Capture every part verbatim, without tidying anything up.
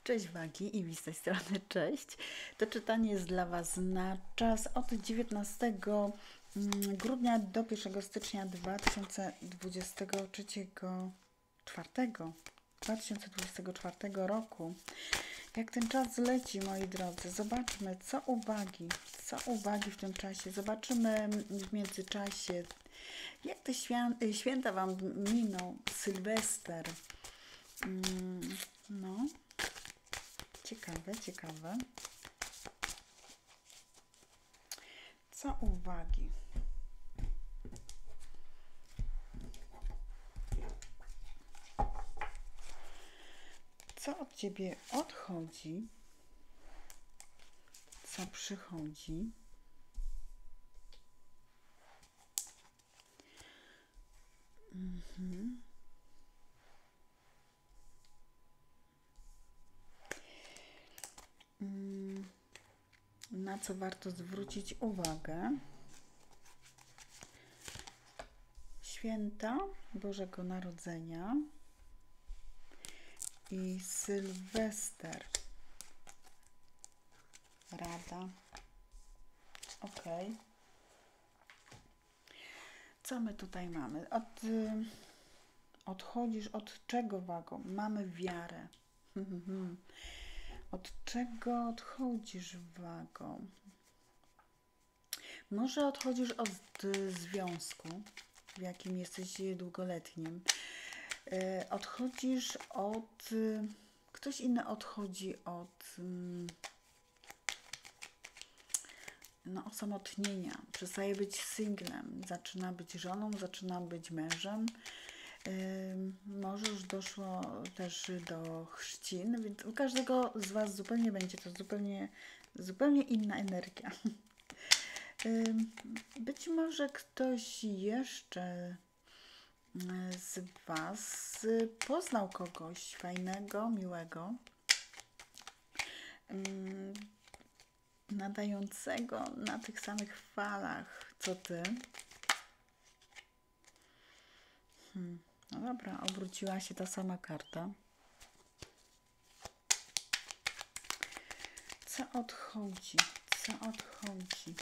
Cześć Wagi, i z tej strony cześć. To czytanie jest dla Was na czas od dziewiętnastego grudnia do pierwszego stycznia dwa tysiące dwudziestego trzeciego czwartego, dwa tysiące dwudziestego czwartego roku. Jak ten czas leci, moi drodzy, zobaczmy, co uwagi, co uwagi w tym czasie. Zobaczymy w międzyczasie, jak te święta Wam miną, Sylwester. No, ciekawe, ciekawe. Co uwagi? Co od Ciebie odchodzi? Co przychodzi? Mhm. Na co warto zwrócić uwagę? Święta Bożego Narodzenia i Sylwester. Rada. Ok. Co my tutaj mamy? Od, odchodzisz od czego, Wago? Mamy wiarę. Od czego odchodzisz, Wago? Może odchodzisz od związku, w jakim jesteś długoletnim. Odchodzisz od... Ktoś inny odchodzi od no, osamotnienia. Przestaje być singlem. Zaczyna być żoną, zaczyna być mężem. Może już doszło też do chrzcin, więc u każdego z Was zupełnie będzie to zupełnie, zupełnie inna energia. Być może ktoś jeszcze z Was poznał kogoś fajnego, miłego, nadającego na tych samych falach co Ty. Hmm. No dobra, obróciła się ta sama karta. Co odchodzi? Co odchodzi?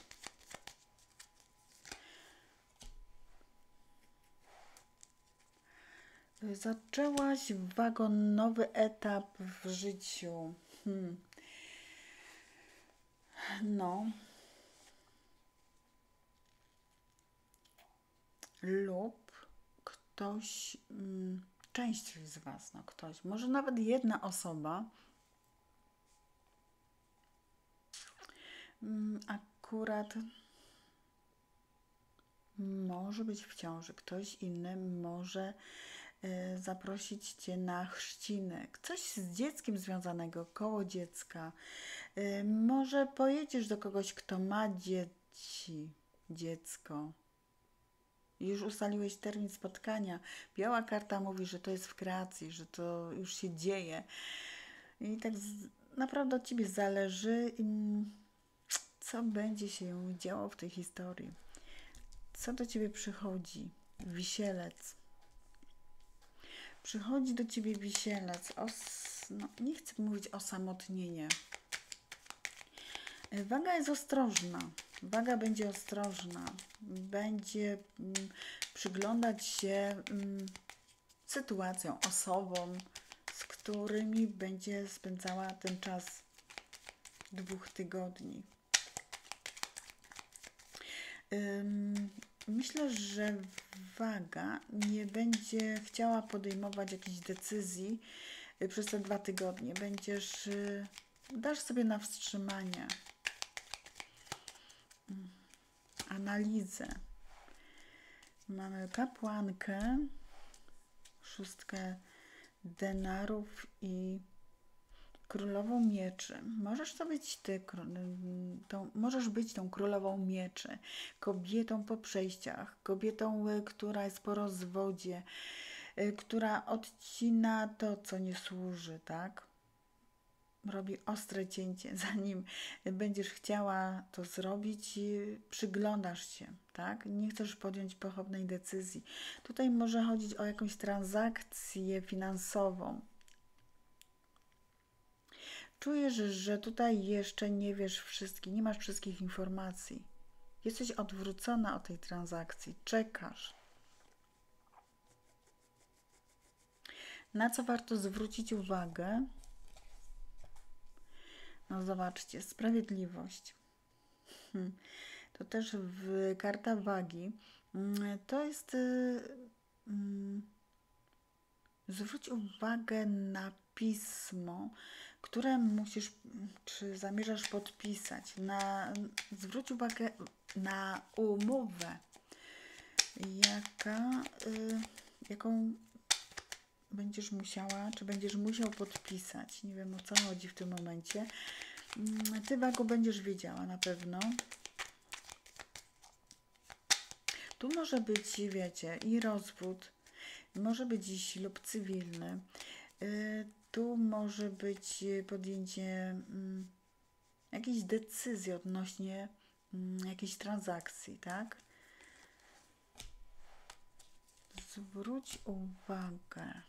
Zaczęłaś, Wagon, nowy etap w życiu. Hmm. No. Lub ktoś, hmm, część z Was, no ktoś, może nawet jedna osoba hmm, akurat może być w ciąży. Ktoś inny może y, zaprosić Cię na chrzciny. Coś z dzieckiem związanego, koło dziecka. Y, może pojedziesz do kogoś, kto ma dzieci, dziecko. Już ustaliłeś termin spotkania. Biała karta mówi, że to jest w kreacji, że to już się dzieje. I tak z, naprawdę od Ciebie zależy, co będzie się działo w tej historii. Co do Ciebie przychodzi? Wisielec. Przychodzi do Ciebie wisielec. Os, no, nie chcę mówić osamotnienie. Waga jest ostrożna. Waga będzie ostrożna. Będzie mm, przyglądać się mm, sytuacjom, osobom, z którymi będzie spędzała ten czas dwóch tygodni. Ym, Myślę, że Waga nie będzie chciała podejmować jakichś decyzji przez te dwa tygodnie. Będziesz, dasz sobie na wstrzymanie, analizę. Mamy kapłankę, szóstkę denarów i królową mieczy. Możesz to być ty, tą, możesz być tą królową mieczy, kobietą po przejściach, kobietą, która jest po rozwodzie, która odcina to, co nie służy, tak? Robi ostre cięcie, zanim będziesz chciała to zrobić, przyglądasz się, tak? Nie chcesz podjąć pochopnej decyzji. Tutaj może chodzić o jakąś transakcję finansową. Czujesz, że tutaj jeszcze nie wiesz wszystkich, nie masz wszystkich informacji. Jesteś odwrócona od tej transakcji, czekasz. Na co warto zwrócić uwagę? No zobaczcie, sprawiedliwość. Hmm. To też w karta wagi. Mm, To jest... y, mm, Zwróć uwagę na pismo, które musisz, czy zamierzasz podpisać. Na, zwróć uwagę na umowę, jaka, y, jaką będziesz musiała, czy będziesz musiał podpisać. Nie wiem, o co chodzi w tym momencie. Mm, Ty, Wago, będziesz wiedziała na pewno. Tu może być, wiecie, i rozwód, może być i ślub cywilny. Y, Tu może być podjęcie mm, jakiejś decyzji odnośnie mm, jakiejś transakcji, tak? Zwróć uwagę.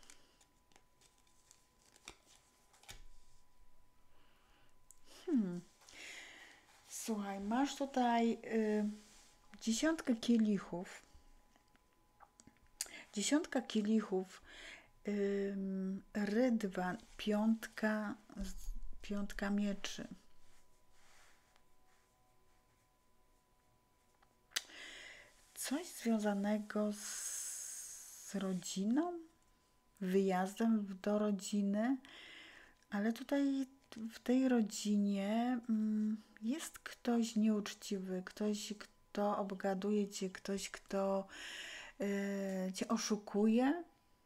Hmm. Słuchaj, masz tutaj y, dziesiątkę kielichów. Dziesiątka kielichów, ym, rydwan, piątka, z- piątka mieczy. Coś związanego z, z rodziną, wyjazdem w- do rodziny, ale tutaj w tej rodzinie mm, jest ktoś nieuczciwy, ktoś, kto obgaduje cię, ktoś, kto y, cię oszukuje.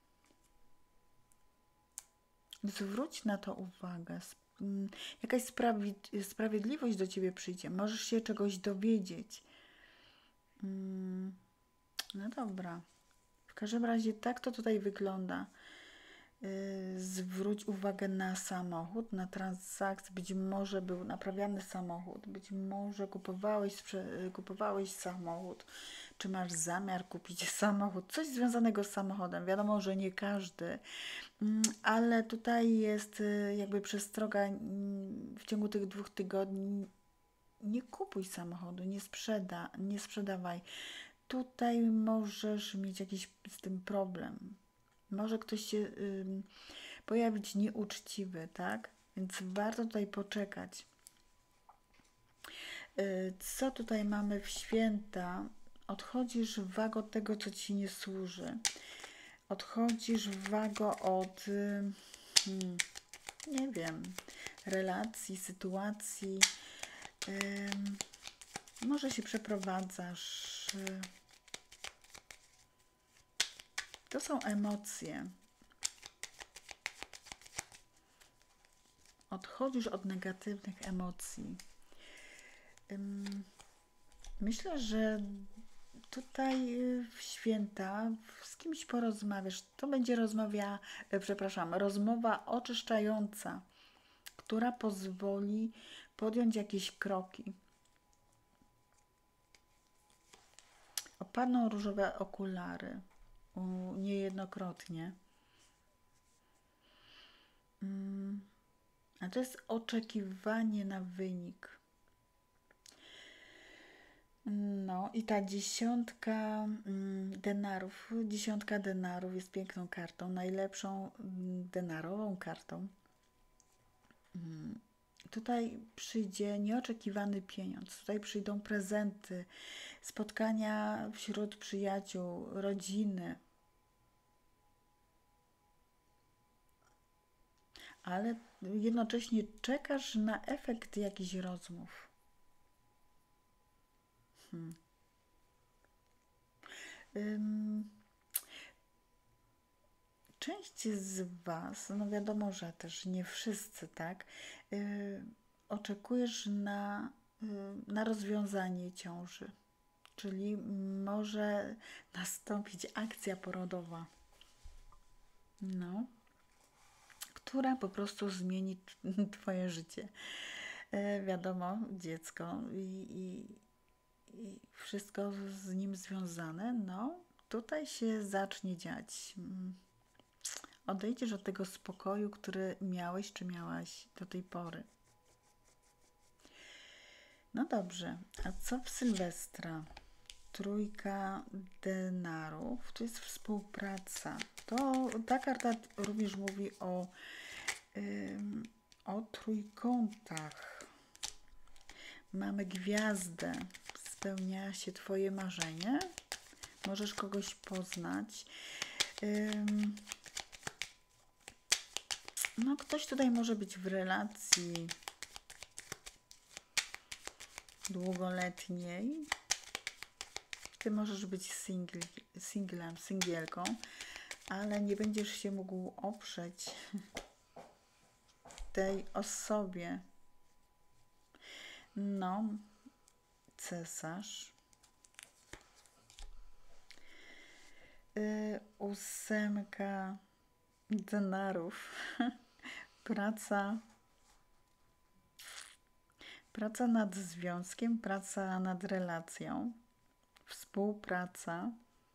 Zwróć na to uwagę. Sp- mm, Jakaś sprawi- sprawiedliwość do ciebie przyjdzie. Możesz się czegoś dowiedzieć. Mm, No dobra. W każdym razie tak to tutaj wygląda. Yy, Zwróć uwagę na samochód, na transakcję. Być może był naprawiany samochód, być może kupowałeś, sprze- kupowałeś samochód, czy masz zamiar kupić samochód, coś związanego z samochodem. Wiadomo, że nie każdy, mm, ale tutaj jest y, jakby przestroga mm, w ciągu tych dwóch tygodni. Nie kupuj samochodu, nie sprzeda, nie sprzedawaj. Tutaj możesz mieć jakiś z tym problem. Może ktoś się ym, pojawić nieuczciwy, tak? Więc warto tutaj poczekać. Y, Co tutaj mamy w święta? Odchodzisz, Wago, od tego, co ci nie służy. Odchodzisz, Wago, od, y, hmm, nie wiem, relacji, sytuacji. Ym, Może się przeprowadzasz. y, To są emocje. Odchodzisz od negatywnych emocji. Ym, Myślę, że tutaj y, w święta z kimś porozmawiasz. To będzie rozmawia, e, przepraszam, rozmowa oczyszczająca, która pozwoli podjąć jakieś kroki. Opadną różowe okulary u, niejednokrotnie. Mm, A to jest oczekiwanie na wynik. No i ta dziesiątka mm, denarów, dziesiątka denarów jest piękną kartą, najlepszą mm, denarową kartą. Mm, Tutaj przyjdzie nieoczekiwany pieniądz, tutaj przyjdą prezenty, spotkania wśród przyjaciół, rodziny, ale jednocześnie czekasz na efekt jakichś rozmów. Hmm. Ym, Część z Was, no wiadomo, że też nie wszyscy, tak, yy, oczekujesz na, yy, na rozwiązanie ciąży, czyli może nastąpić akcja porodowa, no, która po prostu zmieni Twoje życie. Yy, wiadomo, dziecko i, i, i wszystko z nim związane, no, tutaj się zacznie dziać. Mm, Odejdziesz od tego spokoju, który miałeś czy miałaś do tej pory. No dobrze, a co w Sylwestra? Trójka denarów, to jest współpraca. To ta karta również mówi o, ym, o trójkątach. Mamy gwiazdę. Spełnia się Twoje marzenie. Możesz kogoś poznać. Ym, no, ktoś tutaj może być w relacji długoletniej. Ty możesz być singl, singlem, singielką, ale nie będziesz się mógł oprzeć tej osobie. No, cesarz. Yy, ósemka denarów. Praca. Praca nad związkiem, praca nad relacją, współpraca.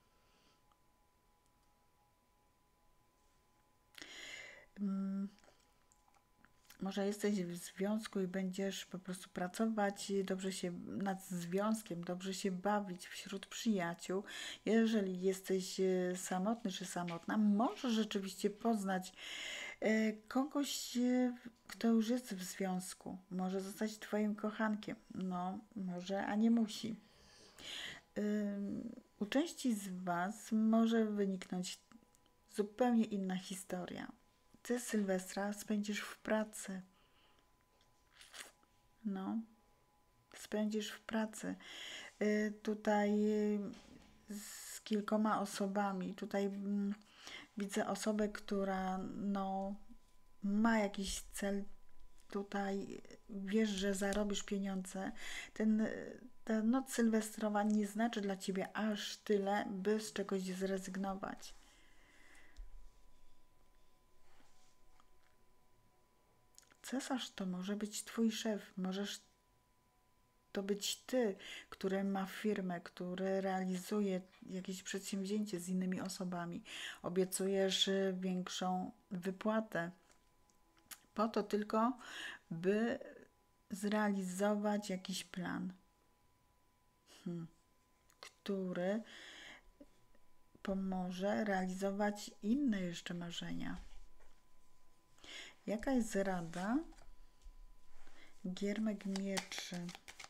Hmm. Może jesteś w związku i będziesz po prostu pracować, dobrze się nad związkiem, dobrze się bawić wśród przyjaciół. Jeżeli jesteś samotny czy samotna, możesz rzeczywiście poznać kogoś, kto już jest w związku. Może zostać Twoim kochankiem. No, może, a nie musi. U części z Was może wyniknąć zupełnie inna historia. Ty Sylwestra spędzisz w pracy. No, spędzisz w pracy. Y, tutaj y, z kilkoma osobami. Tutaj y, widzę osobę, która no, ma jakiś cel. Tutaj wiesz, że zarobisz pieniądze. Ten, ta noc sylwestrowa nie znaczy dla Ciebie aż tyle, by z czegoś zrezygnować. Cesarz to może być Twój szef, możesz to być Ty, który ma firmę, który realizuje jakieś przedsięwzięcie z innymi osobami. Obiecujesz większą wypłatę po to tylko, by zrealizować jakiś plan, hmm. który pomoże realizować inne jeszcze marzenia. Jaka jest rada? Giermek mieczy.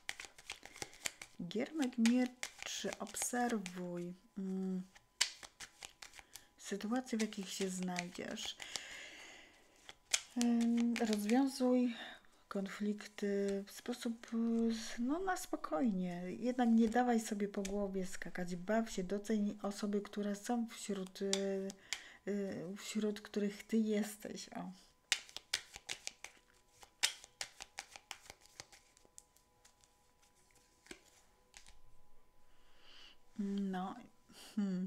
Giermek mieczy, obserwuj hmm. sytuacje, w jakich się znajdziesz. Hmm. Rozwiązuj konflikty w sposób no, na spokojnie. Jednak nie dawaj sobie po głowie skakać. Baw się, doceń osoby, które są wśród, yy, wśród których Ty jesteś. O. No, hmm.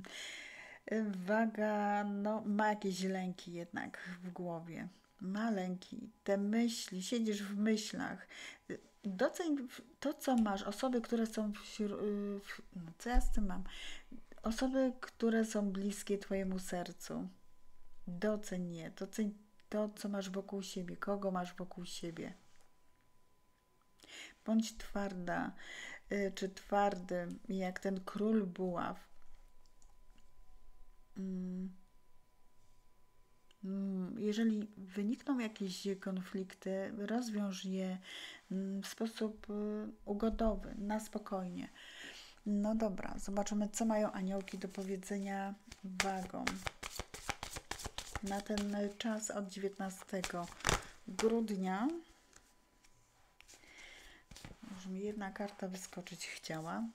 Waga no, ma jakieś lęki jednak w głowie. Ma lęki, te myśli, siedzisz w myślach. Doceń to, co masz. Osoby, które są wśród... No, co ja z tym mam? Osoby, które są bliskie Twojemu sercu. Doceń je. Doceń to, co masz wokół siebie. Kogo masz wokół siebie. Bądź twarda, czy twardy, jak ten król buław. Jeżeli wynikną jakieś konflikty, rozwiąż je w sposób ugodowy, na spokojnie. No dobra, zobaczymy, co mają aniołki do powiedzenia wagom na ten czas od dziewiętnastego grudnia. Może mi jedna karta wyskoczyć chciała.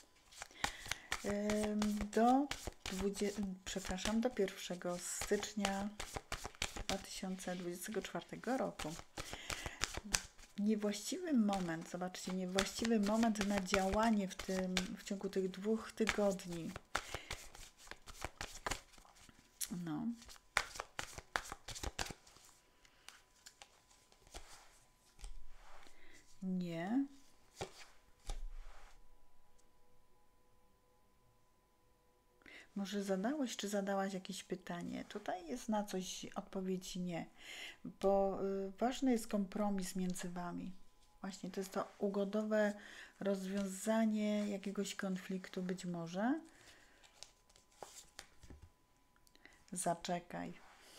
Do dwudziestego, przepraszam, do pierwszego stycznia dwa tysiące dwudziestego czwartego roku. Niewłaściwy moment, zobaczcie, niewłaściwy moment na działanie w tym, w ciągu tych dwóch tygodni. No. Nie. Może zadałeś czy zadałaś jakieś pytanie? Tutaj jest na coś odpowiedź nie, bo y, ważny jest kompromis między wami. Właśnie to jest to ugodowe rozwiązanie jakiegoś konfliktu być może. Zaczekaj,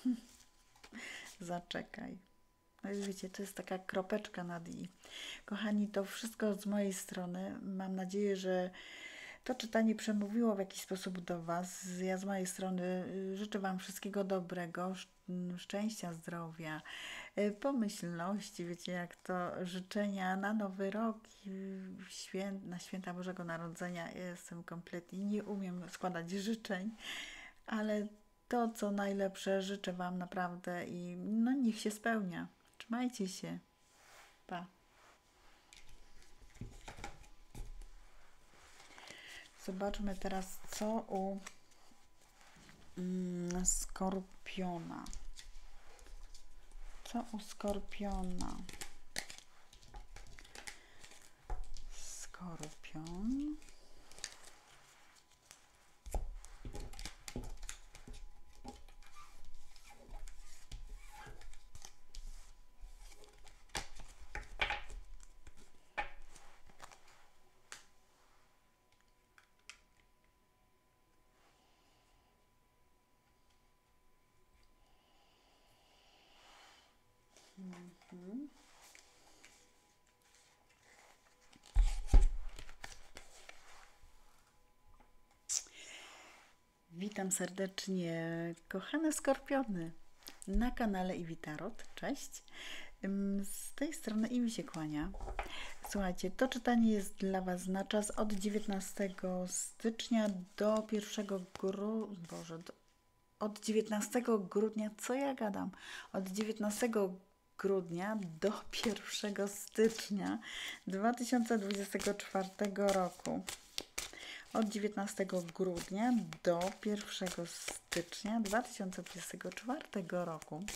zaczekaj. No i wiecie, to jest taka kropeczka nad i. Kochani, to wszystko z mojej strony. Mam nadzieję, że to czytanie przemówiło w jakiś sposób do Was. Ja z mojej strony y, życzę Wam wszystkiego dobrego, sz- mm, szczęścia, zdrowia, y, pomyślności, wiecie, jak to życzenia na Nowy Rok, y, świę, na święta Bożego Narodzenia. Ja jestem kompletnie, nie umiem składać życzeń, ale to, co najlepsze, życzę Wam naprawdę i no niech się spełnia. Trzymajcie się. Pa. Zobaczmy teraz, co u mm, skorpiona. Co u skorpiona? Skorpion. Mhm. Witam serdecznie, kochane skorpiony, na kanale Iwi Tarot. Cześć. Ym, Z tej strony Iwi się kłania. Słuchajcie, to czytanie jest dla Was na czas od dziewiętnastego stycznia do pierwszego grudnia. Boże, do, od dziewiętnastego grudnia, co ja gadam? Od dziewiętnastego grudnia do pierwszego stycznia dwa tysiące dwudziestego czwartego roku. Od dziewiętnastego grudnia do pierwszego stycznia dwa tysiące dwudziestego czwartego roku.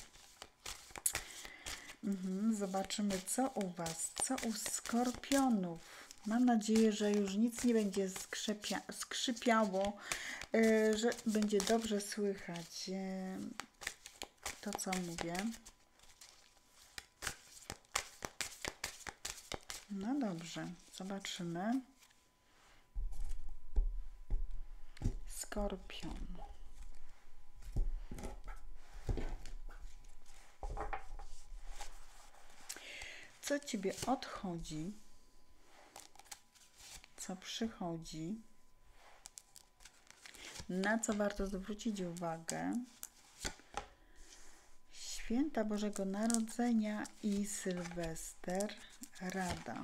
Mhm, zobaczymy, co u Was, co u skorpionów. Mam nadzieję, że już nic nie będzie skrzepia, skrzypiało, yy, że będzie dobrze słychać yy, to, co mówię. No dobrze, zobaczymy. Skorpion. Co Ciebie odchodzi? Co przychodzi? Na co warto zwrócić uwagę? Święta Bożego Narodzenia i Sylwester. Rada.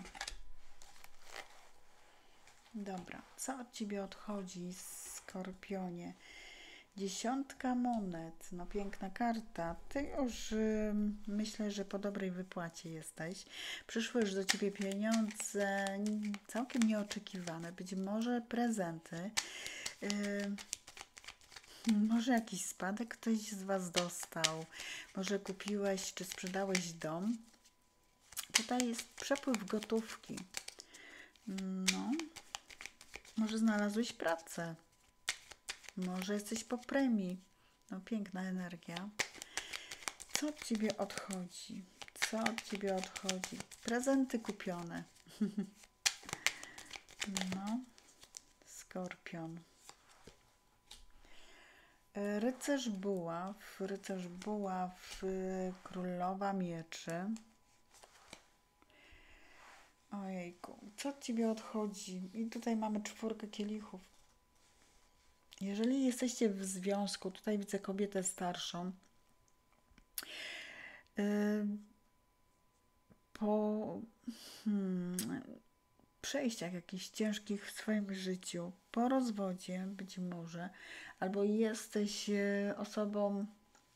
Dobra, co od Ciebie odchodzi, Skorpionie? Dziesiątka monet, no piękna karta. Ty już y, myślę, że po dobrej wypłacie jesteś. Przyszły już do Ciebie pieniądze całkiem nieoczekiwane, być może prezenty. Y, może jakiś spadek ktoś z Was dostał. Może kupiłeś czy sprzedałeś dom. Tutaj jest przepływ gotówki. No, może znalazłeś pracę. Może jesteś po premii. No, piękna energia. Co od Ciebie odchodzi? Co od Ciebie odchodzi? Prezenty kupione. No, Skorpion. Rycerz buław. Rycerz buław, królowa mieczy. Ojejku, co od Ciebie odchodzi? I tutaj mamy czwórkę kielichów. Jeżeli jesteście w związku, tutaj widzę kobietę starszą, yy, po hmm, przejściach jakichś ciężkich w swoim życiu, po rozwodzie być może, albo jesteś yy, osobą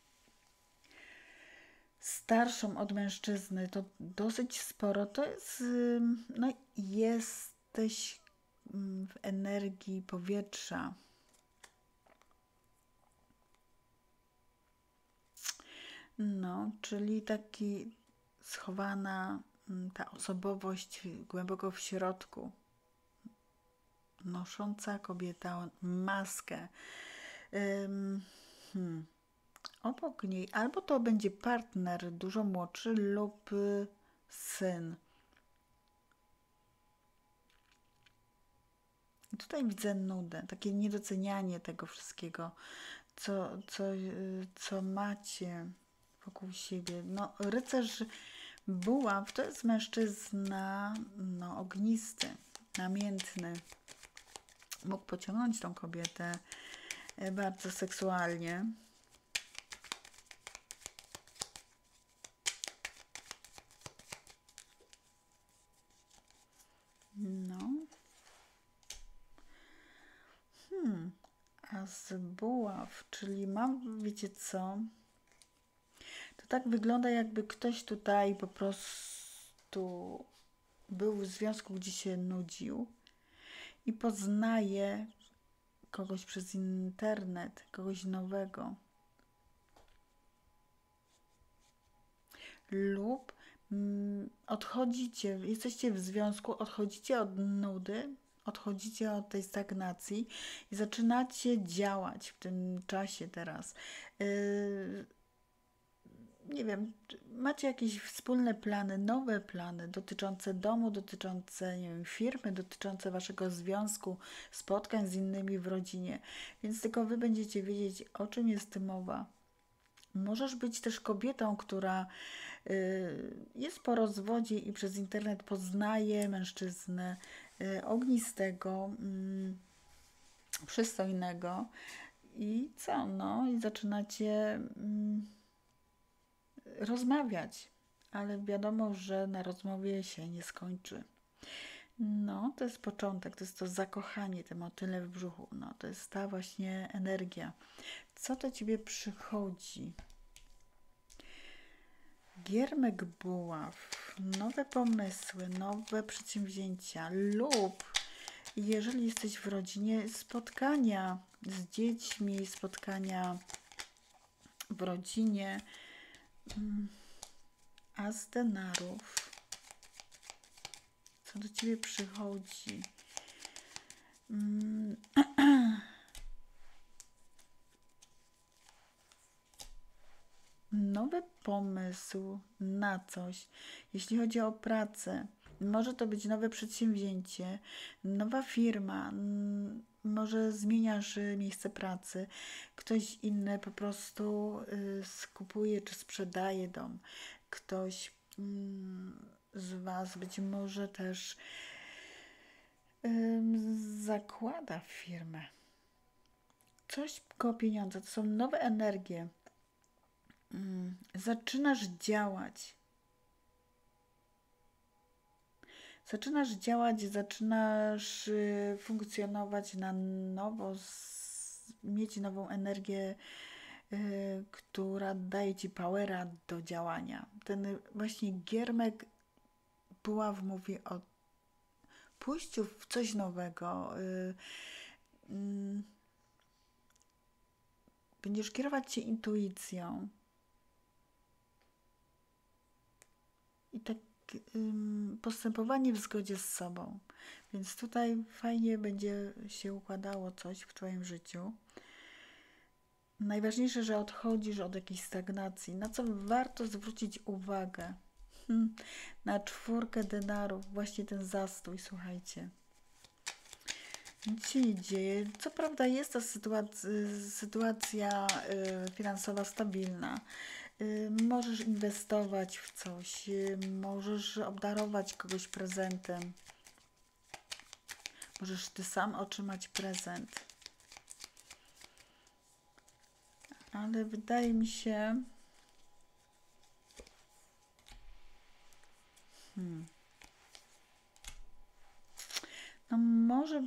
starszą od mężczyzny, to dosyć sporo, to jest, yy, no jesteś yy, w energii powietrza. No, czyli taki schowana mm, ta osobowość głęboko w środku, nosząca kobieta maskę. Ym, hmm. Obok niej albo to będzie partner dużo młodszy lub y, syn. I tutaj widzę nudę, takie niedocenianie tego wszystkiego, co, co, y, co macie wokół siebie. No, rycerz buław to jest mężczyzna no, ognisty, namiętny. Mógł pociągnąć tą kobietę y, bardzo seksualnie. No. Hmm. A z buław, czyli mam, wiecie co? To tak wygląda, jakby ktoś tutaj po prostu był w związku, gdzie się nudził i poznaje kogoś przez internet, kogoś nowego. Lub mm, odchodzicie, jesteście w związku, odchodzicie od nudy, odchodzicie od tej stagnacji i zaczynacie działać w tym czasie teraz. Yy, nie wiem, macie jakieś wspólne plany, nowe plany dotyczące domu, dotyczące, nie wiem, firmy, dotyczące waszego związku, spotkań z innymi w rodzinie. Więc tylko wy będziecie wiedzieć, o czym jest mowa. Możesz być też kobietą, która y, jest po rozwodzie i przez internet poznaje mężczyznę y, ognistego, mm, przystojnego. I co? No, i zaczynacie mm, rozmawiać, ale wiadomo, że na rozmowie się nie skończy. No, to jest początek, to jest to zakochanie, te motyle w brzuchu. No, to jest ta właśnie energia. Co do ciebie przychodzi? Giermek buław, nowe pomysły, nowe przedsięwzięcia lub jeżeli jesteś w rodzinie, spotkania z dziećmi, spotkania w rodzinie. As denarów. Co do ciebie przychodzi? Mm. Nowy pomysł na coś. Jeśli chodzi o pracę, może to być nowe przedsięwzięcie, nowa firma, mm, może zmieniasz y, miejsce pracy, ktoś inny po prostu y, skupuje czy sprzedaje dom, ktoś mm, z Was być może też ym, zakłada firmę. Coś koło pieniądza, to są nowe energie. Mm, zaczynasz działać. Zaczynasz działać, zaczynasz y, funkcjonować na nowo, z, mieć nową energię, y, która daje ci powera do działania. Ten właśnie giermek buław mówi o pójściu w coś nowego. Y, y, będziesz kierować się intuicją. I tak ym, postępowanie w zgodzie z sobą. Więc tutaj fajnie będzie się układało coś w Twoim życiu. Najważniejsze, że odchodzisz od jakiejś stagnacji. Na co warto zwrócić uwagę? Hmm, na czwórkę denarów, właśnie ten zastój, słuchajcie. Nic się nie dzieje. Co prawda jest ta sytuacja, sytuacja y, finansowa stabilna. Y, możesz inwestować w coś, y, możesz obdarować kogoś prezentem. Możesz ty sam otrzymać prezent. Ale wydaje mi się... Hmm. No może...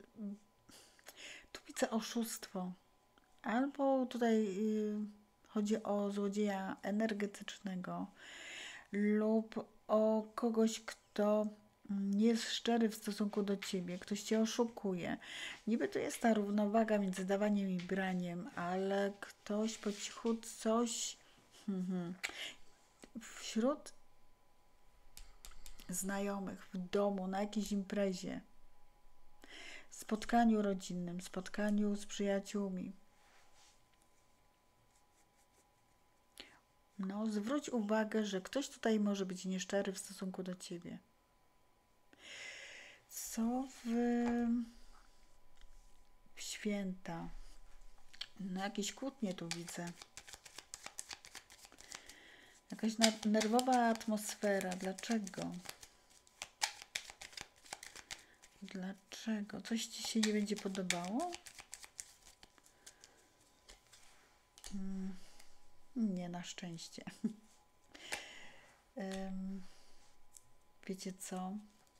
Tu widzę oszustwo. Albo tutaj y, chodzi o złodzieja energetycznego lub o kogoś, kto nie jest szczery w stosunku do ciebie, ktoś cię oszukuje. Niby to jest ta równowaga między dawaniem i braniem, ale ktoś po cichu coś hmm, wśród znajomych, w domu, na jakiejś imprezie, spotkaniu rodzinnym, spotkaniu z przyjaciółmi. No, zwróć uwagę, że ktoś tutaj może być nieszczery w stosunku do ciebie. Co w, w święta? No, jakieś kłótnie tu widzę. Jakaś nerwowa atmosfera. Dlaczego? Dlaczego? Coś ci się nie będzie podobało? Hmm. Nie, na szczęście. um, wiecie co?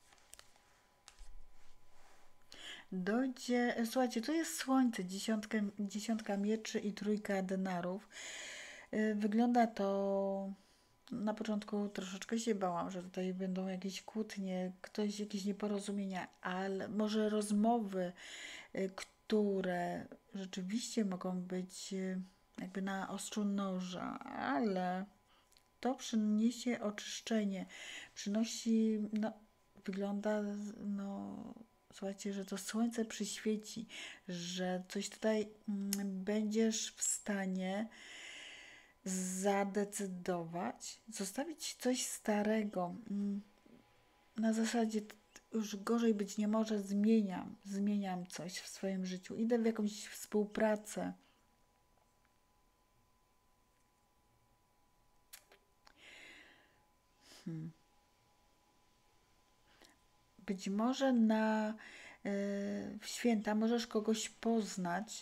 Dojdzie, słuchajcie, tu jest słońce, dziesiątka, dziesiątka mieczy i trójka denarów. Wygląda to, na początku troszeczkę się bałam, że tutaj będą jakieś kłótnie, ktoś, jakieś nieporozumienia, ale może rozmowy, które rzeczywiście mogą być jakby na ostrzu noża, ale to przyniesie oczyszczenie, przynosi, no, wygląda, no, słuchajcie, że to słońce przyświeci, że coś tutaj mm, będziesz w stanie zadecydować, zostawić coś starego. Mm, na zasadzie już gorzej być nie może, zmieniam, zmieniam coś w swoim życiu, idę w jakąś współpracę. Hmm. Być może na y, w święta możesz kogoś poznać,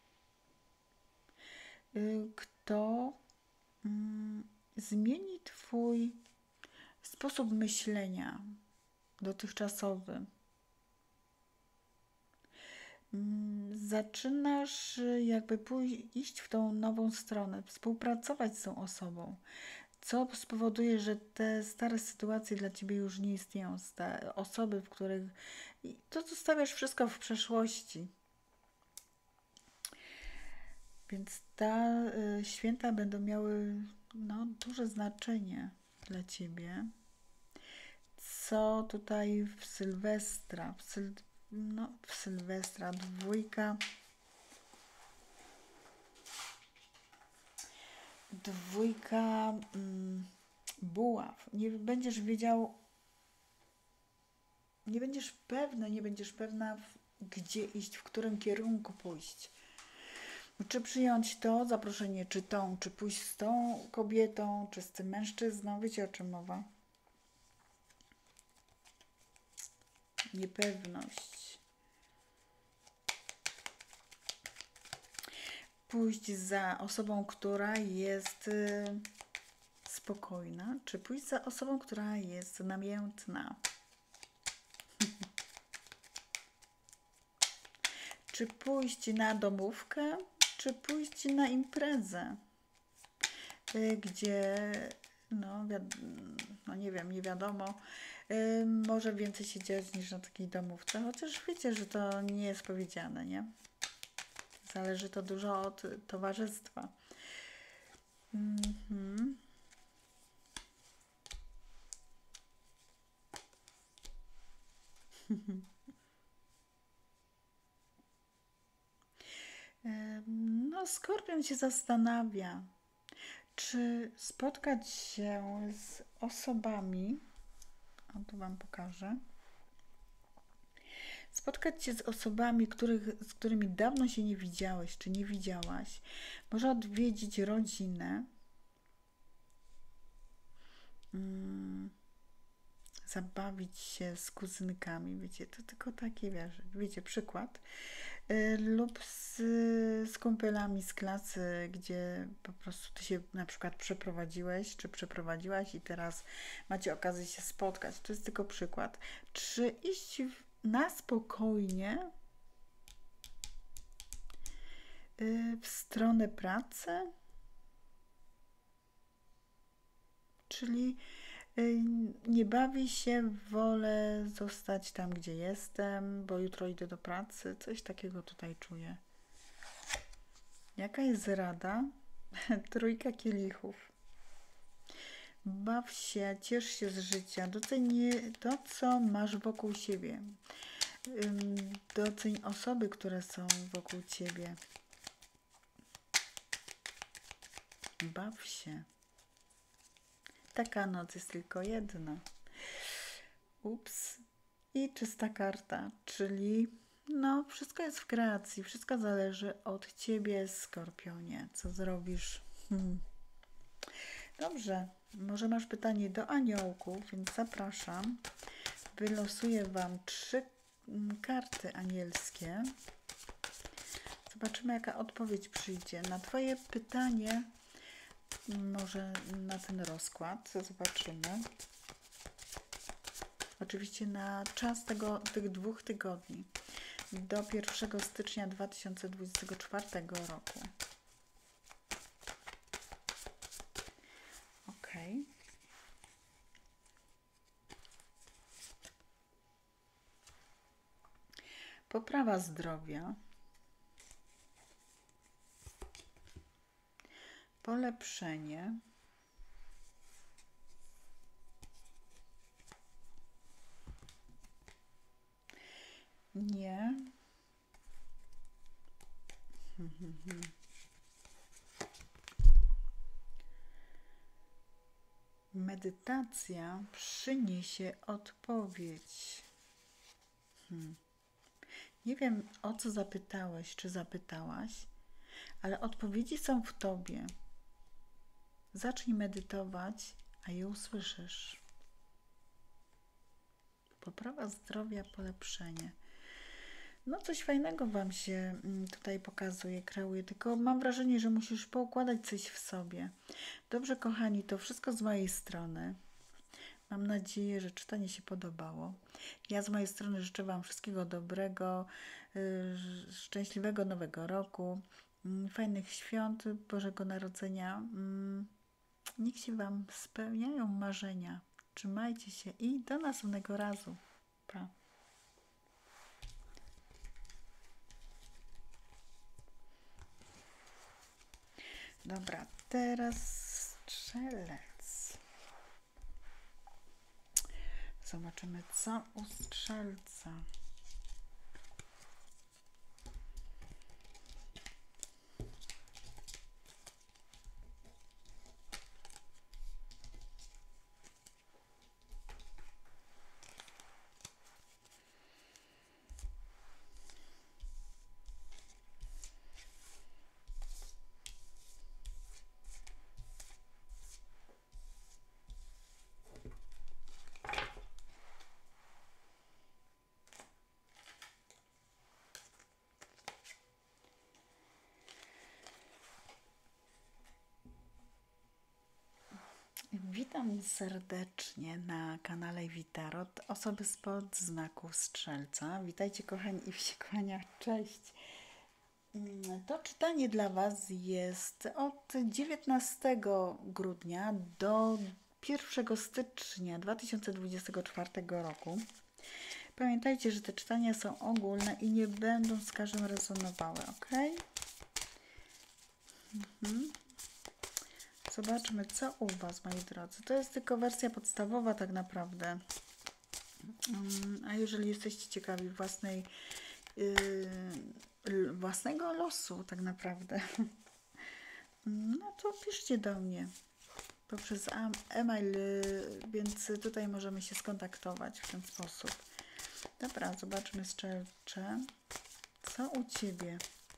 y, kto y, zmieni twój sposób myślenia dotychczasowy. Y, zaczynasz jakby pójść w tą nową stronę, współpracować z tą osobą, co spowoduje, że te stare sytuacje dla ciebie już nie istnieją. Te osoby, w których to zostawiasz wszystko w przeszłości. Więc te y, święta będą miały no, duże znaczenie dla ciebie. Co tutaj w Sylwestra? W, syl, no, w Sylwestra dwójka. Dwójka mm, buław. Nie będziesz wiedział, nie będziesz pewny, nie będziesz pewna, gdzie iść, w którym kierunku pójść. Czy przyjąć to zaproszenie, czy tą, czy pójść z tą kobietą, czy z tym mężczyzną. Wiecie, o czym mowa? Niepewność. Pójść za osobą, która jest y, spokojna, czy pójść za osobą, która jest namiętna. Czy pójść na domówkę, czy pójść na imprezę, y, gdzie, no, no nie wiem, nie wiadomo, y, może więcej się dziać niż na takiej domówce, chociaż wiecie, że to nie jest powiedziane, nie? Zależy to dużo od towarzystwa. Mhm. No, Skorpion się zastanawia, czy spotkać się z osobami, o tu Wam pokażę, spotkać się z osobami, których, z którymi dawno się nie widziałeś, czy nie widziałaś, może odwiedzić rodzinę, hmm, zabawić się z kuzynkami, wiecie, to tylko takie, wiesz, wiecie, przykład, yy, lub z, z kumpelami z klasy, gdzie po prostu ty się na przykład przeprowadziłeś, czy przeprowadziłaś i teraz macie okazję się spotkać. To jest tylko przykład. Czy iść w, na spokojnie yy, w stronę pracy? Czyli nie bawi się, wolę zostać tam, gdzie jestem, bo jutro idę do pracy. Coś takiego tutaj czuję. Jaka jest rada? Trójka kielichów. Baw się, ciesz się z życia, doceń to, co masz wokół siebie. Doceń osoby, które są wokół ciebie. Baw się. Taka noc jest tylko jedna. Ups. I czysta karta, czyli no wszystko jest w kreacji, wszystko zależy od Ciebie, Skorpionie. Co zrobisz? Hmm. Dobrze, może masz pytanie do aniołków, więc zapraszam. Wylosuję Wam trzy karty anielskie. Zobaczymy, jaka odpowiedź przyjdzie na Twoje pytanie. Może na ten rozkład. Zobaczymy. Oczywiście na czas tego, tych dwóch tygodni. Do pierwszego stycznia dwa tysiące dwudziestego czwartego roku. Ok. Poprawa zdrowia. Polepszenie. Nie. Medytacja przyniesie odpowiedź. Hmm. Nie wiem, o co zapytałeś, czy zapytałaś, ale odpowiedzi są w Tobie. Zacznij medytować, a je usłyszysz. Poprawa zdrowia, polepszenie. No coś fajnego Wam się tutaj pokazuje, kreuje, tylko mam wrażenie, że musisz poukładać coś w sobie. Dobrze, kochani, to wszystko z mojej strony. Mam nadzieję, że czytanie się podobało. Ja z mojej strony życzę Wam wszystkiego dobrego, yy, szczęśliwego Nowego Roku, yy, fajnych świąt Bożego Narodzenia. Yy, niech się Wam spełniają marzenia. Trzymajcie się i do następnego razu. Pa. Dobra, teraz strzelec. Zobaczymy, co u strzelca. Witam serdecznie na kanale Witarot, osoby spod znaku Strzelca. Witajcie kochani i wsi kłania, cześć. To czytanie dla Was jest od dziewiętnastego grudnia do pierwszego stycznia dwa tysiące dwudziestego czwartego roku. Pamiętajcie, że te czytania są ogólne i nie będą z każdym rezonowały, ok? Mhm. Zobaczmy, co u Was, moi drodzy. To jest tylko wersja podstawowa tak naprawdę. A jeżeli jesteście ciekawi własnej, yy, własnego losu tak naprawdę, no to piszcie do mnie poprzez e-mail, więc tutaj możemy się skontaktować w ten sposób. Dobra, zobaczmy strzelcze. Co u Ciebie?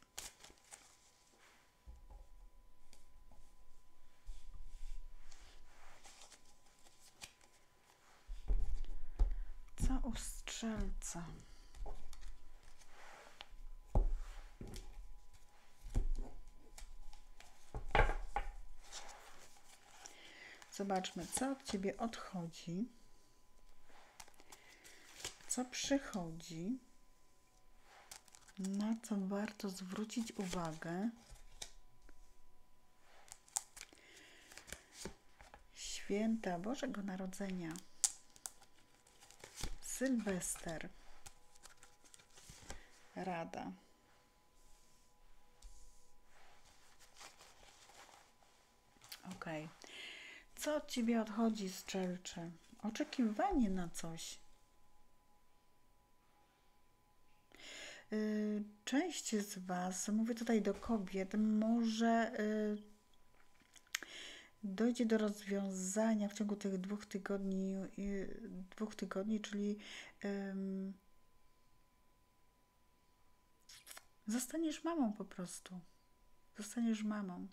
Co u strzelca? Zobaczmy, co od Ciebie odchodzi, co przychodzi, na co warto zwrócić uwagę. Święta Bożego Narodzenia, Sylwester, Rada. Ok. Co od Ciebie odchodzi, strzelcze? Oczekiwanie na coś. Yy, część z Was, mówię tutaj do kobiet, może yy, dojdzie do rozwiązania w ciągu tych dwóch tygodni, y, dwóch tygodni, czyli ym, zostaniesz mamą po prostu. Zostaniesz mamą.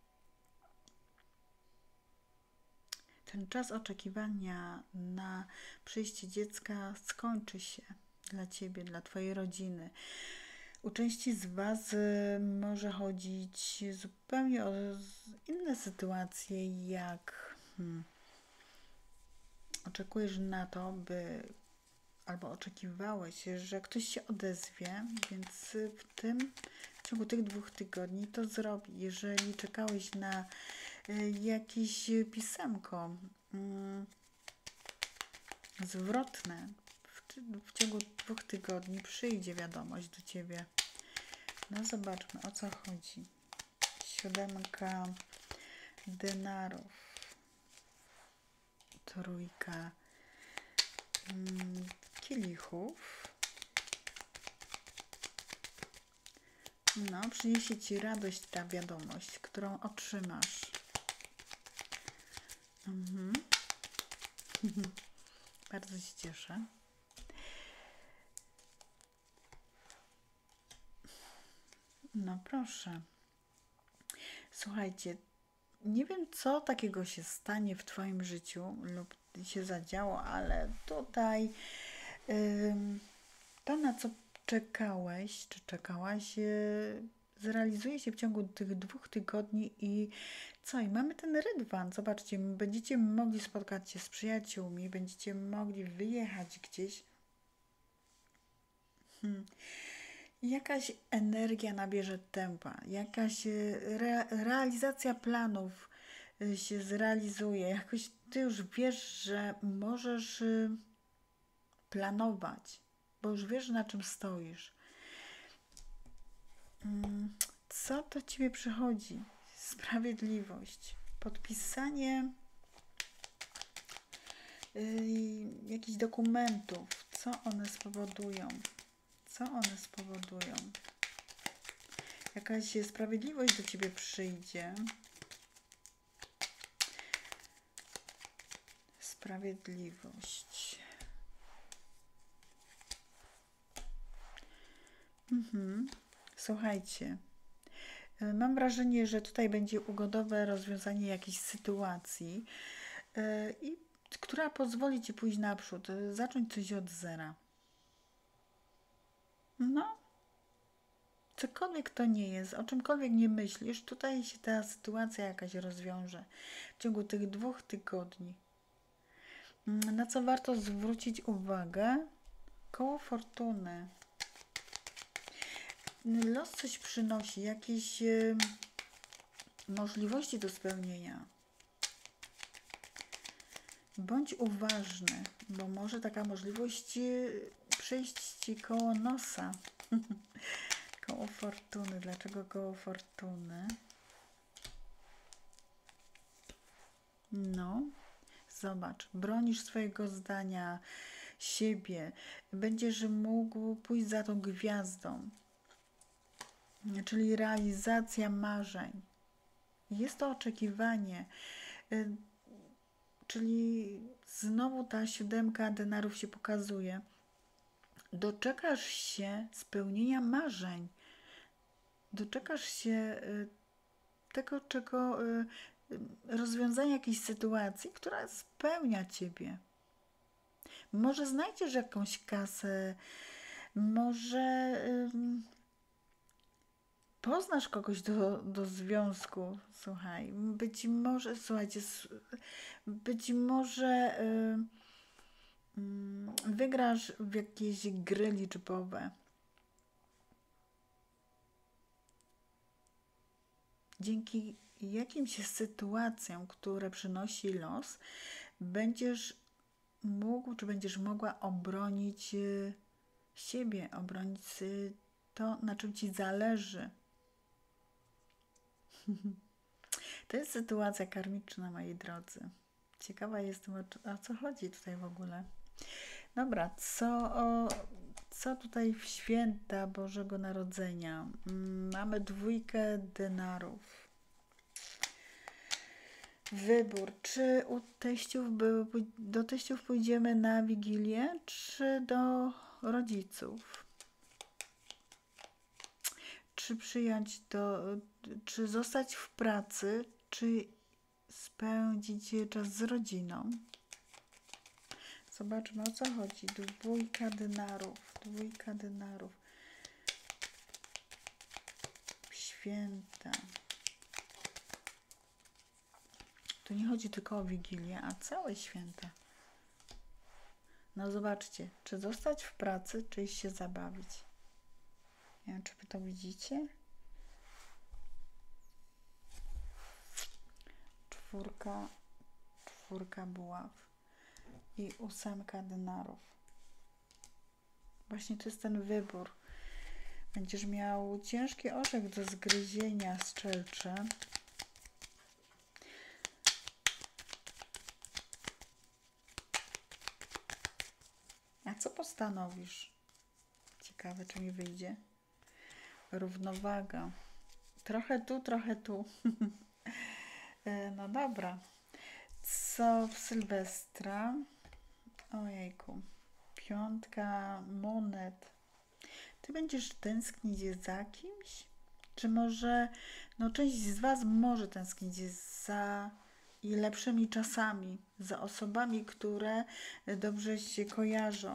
Ten czas oczekiwania na przyjście dziecka skończy się dla Ciebie, dla Twojej rodziny. U części z Was y, może chodzić zupełnie o inne sytuacje, jak hmm, oczekujesz na to, by albo oczekiwałeś, że ktoś się odezwie, więc w tym, w ciągu tych dwóch tygodni to zrobi. Jeżeli czekałeś na y, jakieś pisemko mm, zwrotne, w, w ciągu dwóch tygodni przyjdzie wiadomość do Ciebie. No zobaczmy, o co chodzi. Siódemka denarów. Trójka mm, kielichów. No, przyniesie Ci radość ta wiadomość, którą otrzymasz. Mhm. Bardzo się cieszę. No proszę. Słuchajcie, nie wiem, co takiego się stanie w Twoim życiu lub się zadziało, ale tutaj ym, to, na co czekałeś, czy czekałaś, yy, zrealizuje się w ciągu tych dwóch tygodni i co? I mamy ten rydwan. Zobaczcie, będziecie mogli spotkać się z przyjaciółmi, będziecie mogli wyjechać gdzieś. Hmm. Jakaś energia nabierze tempa, jakaś re realizacja planów y, się zrealizuje. Jakoś ty już wiesz, że możesz y, planować, bo już wiesz, na czym stoisz. Mm, Co do ciebie przychodzi? Sprawiedliwość, podpisanie y, jakichś dokumentów. Co one spowodują? Co one spowodują? Jakaś sprawiedliwość do ciebie przyjdzie. Sprawiedliwość. Mhm. Słuchajcie, y, mam wrażenie, że tutaj będzie ugodowe rozwiązanie jakiejś sytuacji, y, i która pozwoli ci pójść naprzód, y, zacząć coś od zera. No, cokolwiek to nie jest, o czymkolwiek nie myślisz, tutaj się ta sytuacja jakaś rozwiąże w ciągu tych dwóch tygodni. Mm, Na co warto zwrócić uwagę? Koło fortuny. Los coś przynosi, jakieś y, możliwości do spełnienia. Bądź uważny, bo może taka możliwość y, przyjść ci koło nosa. Koło fortuny. Dlaczego koło fortuny? No, zobacz, bronisz swojego zdania, siebie. Będziesz mógł pójść za tą gwiazdą, czyli realizacja marzeń. Jest to oczekiwanie, y, czyli znowu ta siódemka denarów się pokazuje. Doczekasz się spełnienia marzeń. Doczekasz się y, tego, czego y, y, rozwiązania jakiejś sytuacji, która spełnia ciebie. Może znajdziesz jakąś kasę, może ym, poznasz kogoś do, do związku. Słuchaj, być może, słuchajcie, s- być może y, mm, wygrasz w jakieś gry liczbowe. Dzięki jakimś sytuacjom, które przynosi los, będziesz mógł, czy będziesz mogła obronić y, siebie, obronić y, to, na czym ci zależy. To jest sytuacja karmiczna, moi drodzy. Ciekawa jestem, o, c- o co chodzi tutaj w ogóle. Dobra, co, o, co tutaj w święta Bożego Narodzenia? Mm, Mamy dwójkę denarów. Wybór, czy u teściów by, do teściów pójdziemy na Wigilię, czy do rodziców? Czy przyjąć do, czy zostać w pracy, czy spędzić czas z rodziną? Zobaczmy, o co chodzi. Dwójka denarów, dwójka denarów. Święta. Tu nie chodzi tylko o Wigilię, a całe święta. No zobaczcie, czy zostać w pracy, czy iść się zabawić. Nie wiem, czy wy to widzicie? Czwórka, czwórka buław i ósemka denarów. Właśnie to jest ten wybór. Będziesz miał ciężki orzech do zgryzienia, strzelcze. A co postanowisz? Ciekawe, czy mi wyjdzie. Równowaga. Trochę tu, trochę tu. No dobra. Co w Sylwestra? Ojejku. Piątka monet. Ty będziesz tęsknić za kimś? Czy może, no część z Was może tęsknić za i lepszymi czasami, za osobami, które dobrze się kojarzą.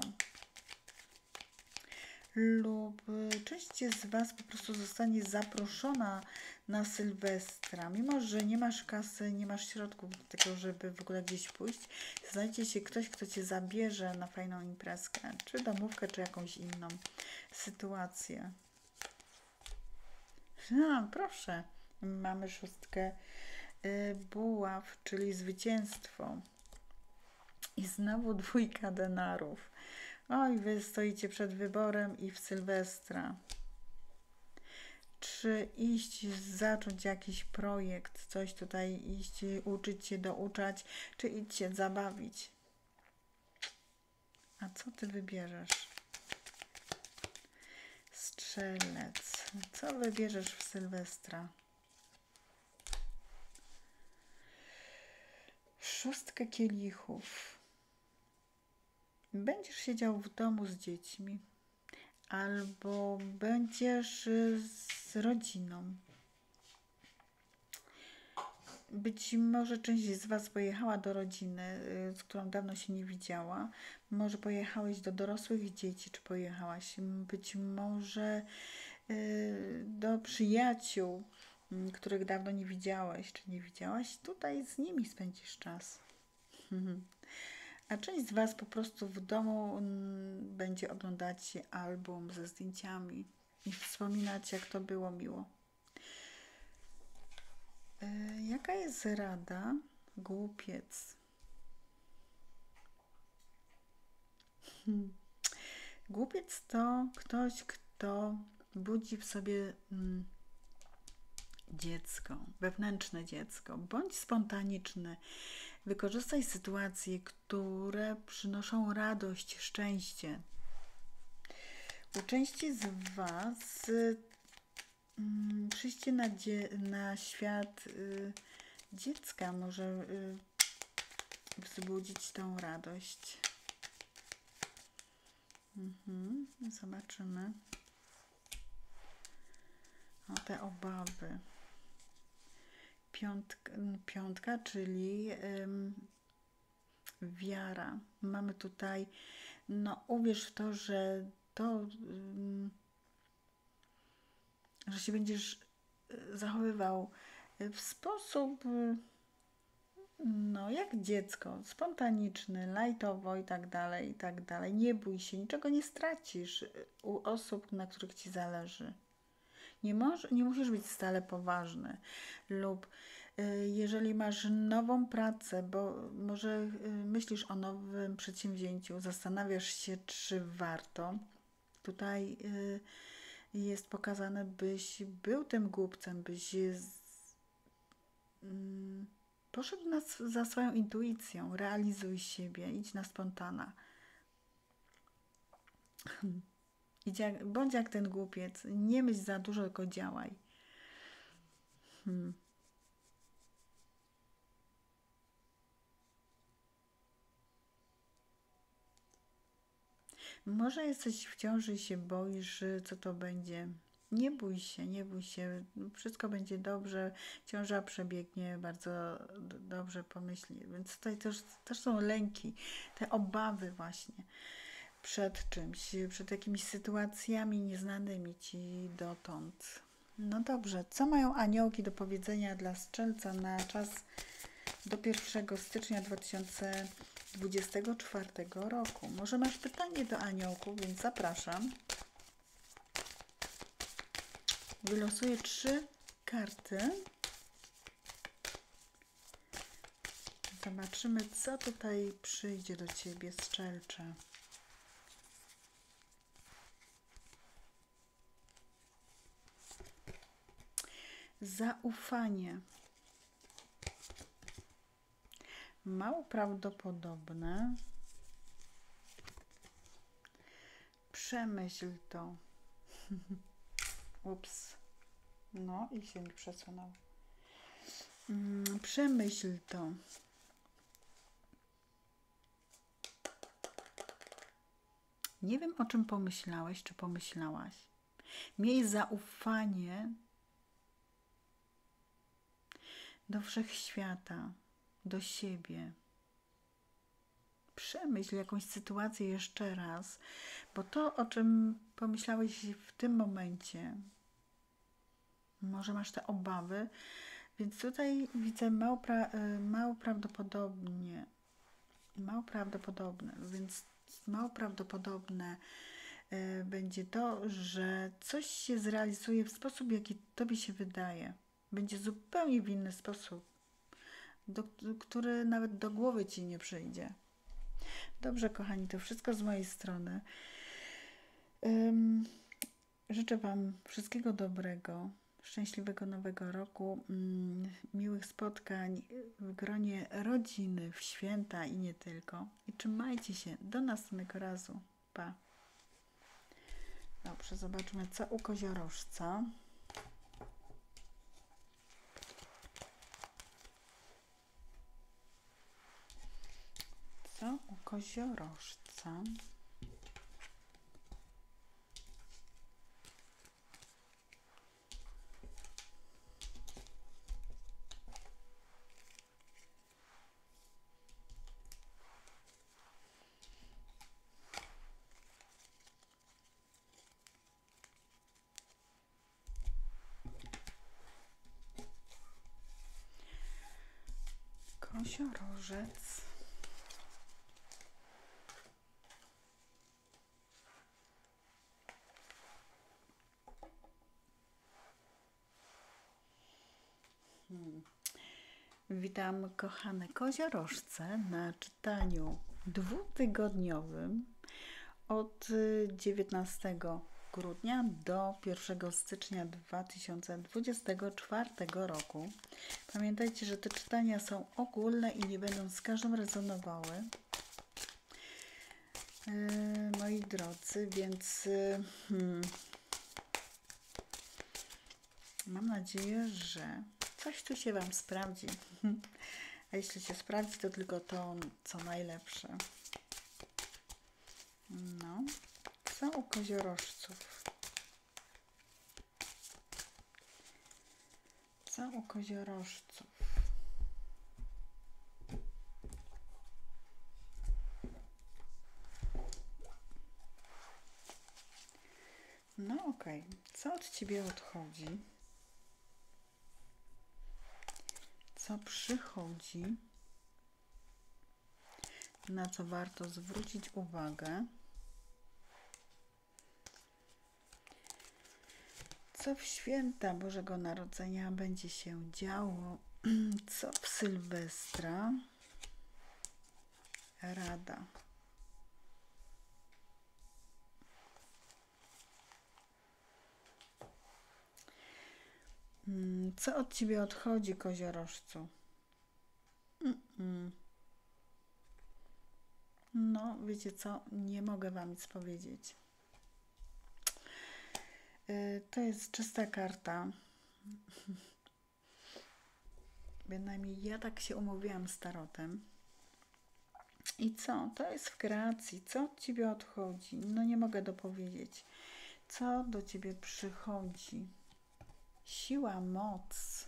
Lub część z Was po prostu zostanie zaproszona na Sylwestra. Mimo że nie masz kasy, nie masz środków do tego, żeby w ogóle gdzieś pójść, znajdzie się ktoś, kto Cię zabierze na fajną imprezkę, czy domówkę, czy jakąś inną sytuację. No, proszę. Mamy szóstkę y, buław, czyli zwycięstwo. I znowu dwójka denarów. Oj, wy stoicie przed wyborem i w Sylwestra. Czy iść, zacząć jakiś projekt, coś tutaj iść, uczyć się, douczać, czy iść się zabawić? A co ty wybierzesz? Strzelec. Co wybierzesz w Sylwestra? Szóstka kielichów. Będziesz siedział w domu z dziećmi, albo będziesz z rodziną. Być może część z Was pojechała do rodziny, z którą dawno się nie widziała. Może pojechałeś do dorosłych dzieci, czy pojechałaś. Być może y, do przyjaciół, y, których dawno nie widziałeś, czy nie widziałaś. Tutaj z nimi spędzisz czas. A część z Was po prostu w domu mm, będzie oglądać album ze zdjęciami i wspominać, jak to było miło. E, jaka jest rada? Głupiec. Hmm. Głupiec to ktoś, kto budzi w sobie mm, dziecko, wewnętrzne dziecko. Bądź spontaniczny. Wykorzystaj sytuacje, które przynoszą radość, szczęście. U części z Was mm, przyjście na, na świat y, dziecka może y, wzbudzić tą radość. Mhm, zobaczymy. O, te obawy. Piątka, piątka czyli ym, wiara. Mamy tutaj, no uwierz w to, że to, ym, że się będziesz zachowywał w sposób, no jak dziecko, spontaniczny, lajtowo i tak dalej, i tak dalej. Nie bój się, niczego nie stracisz u osób, na których Ci zależy. Nie, może, nie musisz być stale poważny lub y, jeżeli masz nową pracę, bo może y, myślisz o nowym przedsięwzięciu, zastanawiasz się, czy warto. Tutaj y, jest pokazane, byś był tym głupcem, byś z, y, poszedł na, za swoją intuicją, realizuj siebie, idź na spontana. Idź jak, bądź jak ten głupiec, nie myśl za dużo, tylko działaj. Hmm. Może jesteś w ciąży i się boisz, co to będzie. Nie bój się, nie bój się. Wszystko będzie dobrze. Ciąża przebiegnie bardzo dobrze, pomyśl. Więc tutaj też, też są lęki, te obawy właśnie przed czymś, przed jakimiś sytuacjami nieznanymi ci dotąd. No dobrze, co mają aniołki do powiedzenia dla Strzelca na czas do pierwszego stycznia dwa tysiące dwudziestego czwartego roku? Może masz pytanie do aniołków, więc zapraszam. Wylosuję trzy karty. Zobaczymy, co tutaj przyjdzie do Ciebie, Strzelcze. Zaufanie. Mało prawdopodobne. Przemyśl to. Ups. No i się mi przesunął. Mm, przemyśl to. Nie wiem, o czym pomyślałeś, czy pomyślałaś. Miej zaufanie do wszechświata, do siebie. Przemyśl jakąś sytuację jeszcze raz, bo to, o czym pomyślałeś w tym momencie, może masz te obawy, więc tutaj widzę mało, pra mało prawdopodobnie, mało prawdopodobne, więc mało prawdopodobne y, będzie to, że coś się zrealizuje w sposób, jaki Tobie się wydaje. Będzie zupełnie w inny sposób, do, który nawet do głowy Ci nie przyjdzie. Dobrze, kochani, to wszystko z mojej strony. Um, życzę Wam wszystkiego dobrego, szczęśliwego nowego roku, um, miłych spotkań w gronie rodziny, w święta i nie tylko. I trzymajcie się. Do następnego razu. Pa. Dobrze, zobaczmy, co u koziorożca. Co u koziorożca? Koziorożec. Hmm. Witam, kochane koziorożce, na czytaniu dwutygodniowym od dziewiętnastego grudnia do pierwszego stycznia dwa tysiące dwudziestego czwartego roku. Pamiętajcie, że te czytania są ogólne i nie będą z każdym rezonowały, yy, moi drodzy, więc yy, hmm, mam nadzieję, że coś tu się Wam sprawdzi. A jeśli się sprawdzi, to tylko to, co najlepsze. No, co u koziorożców? Co u koziorożców? No okej, okay. Co od Ciebie odchodzi? Co przychodzi? Na co warto zwrócić uwagę? Co w święta Bożego Narodzenia będzie się działo? Co w Sylwestra? Rada. Co od Ciebie odchodzi, koziorożcu? Mm-mm. No, wiecie co? Nie mogę Wam nic powiedzieć. Yy, to jest czysta karta. Bynajmniej ja tak się umówiłam z tarotem. I co? To jest w kreacji. Co od Ciebie odchodzi? No nie mogę dopowiedzieć. Co do Ciebie przychodzi? Siła, moc.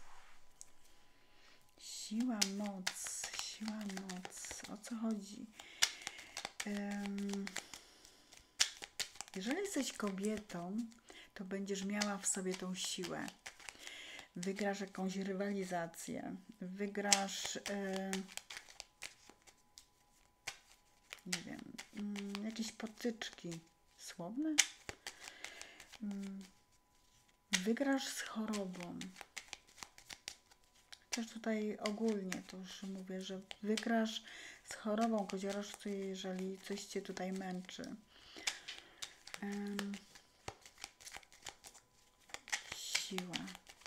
Siła, moc. Siła, moc. O co chodzi? Um, jeżeli jesteś kobietą, to będziesz miała w sobie tą siłę. Wygrasz jakąś rywalizację. Wygrasz... Yy, nie wiem, mm, jakieś potyczki słowne. Mm, wygrasz z chorobą. Też tutaj ogólnie to już mówię, że wygrasz z chorobą koziorożcu, jeżeli coś Cię tutaj męczy. Um, siła.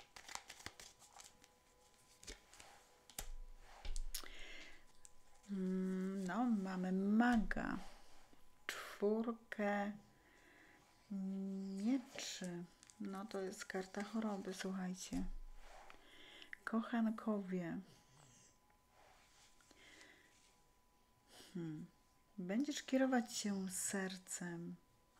Um, no, mamy maga. Czwórkę mieczy. No to jest karta choroby, słuchajcie. Kochankowie. Hmm. Będziesz kierować się sercem.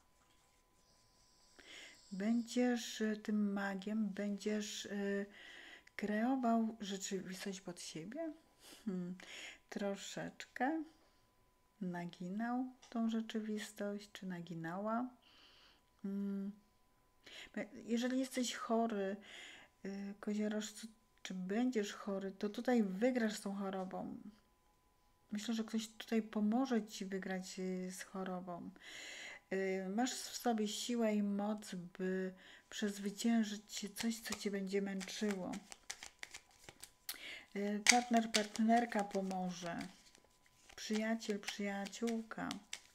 Będziesz y, tym magiem, będziesz y, kreował rzeczywistość pod siebie. Hmm. Troszeczkę naginał tą rzeczywistość, czy naginała. Hmm. Jeżeli jesteś chory, y, koziorożcu, czy będziesz chory, to tutaj wygrasz z tą chorobą. Myślę, że ktoś tutaj pomoże Ci wygrać z chorobą. Masz w sobie siłę i moc, by przezwyciężyć coś, co Cię będzie męczyło. Partner, partnerka pomoże. Przyjaciel, przyjaciółka.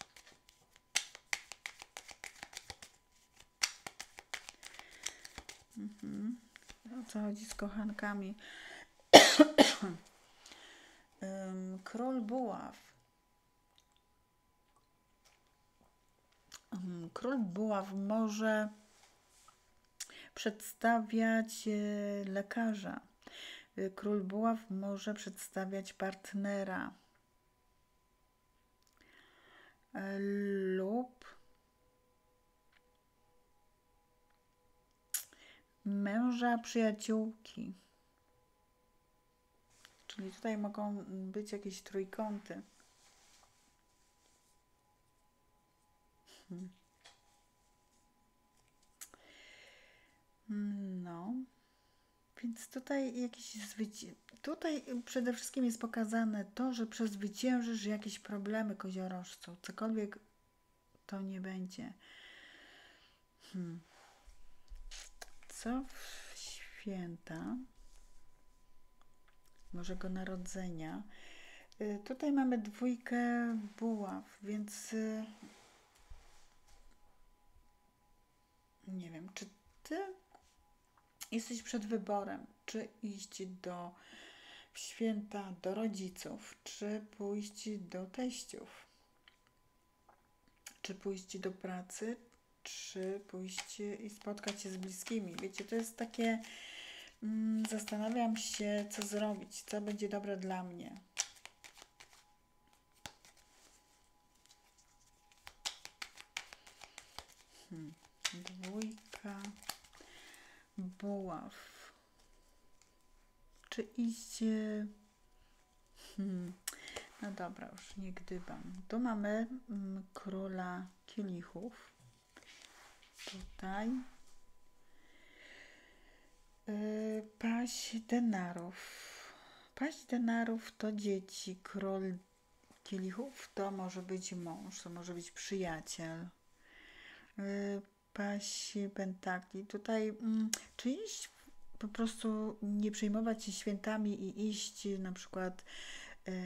Mhm. O co chodzi z kochankami? Król buław. Król buław może przedstawiać lekarza. Król buław może przedstawiać partnera lub męża przyjaciółki. Czyli tutaj mogą być jakieś trójkąty. Hmm. No, więc tutaj jakiś zwyci... Tutaj przede wszystkim jest pokazane to, że przezwyciężysz jakieś problemy koziorożców. Cokolwiek to nie będzie. Hmm. Co w święta Bożego Narodzenia? Y, tutaj mamy dwójkę buław, więc y, nie wiem, czy Ty jesteś przed wyborem, czy iść do święta do rodziców, czy pójść do teściów, czy pójść do pracy, czy pójść i spotkać się z bliskimi. Wiecie, to jest takie, mm, zastanawiam się, co zrobić, co będzie dobre dla mnie. Hmm. Dwójka buław. Czy iść... Hmm. No dobra, już nie gdybam. Tu mamy mm, króla kielichów. Tutaj. Yy, paź denarów. Paź denarów to dzieci. Król kielichów to może być mąż, to może być przyjaciel. Yy, paź pentakli. Tutaj mm, czy iść po prostu nie przejmować się świętami i iść na przykład yy,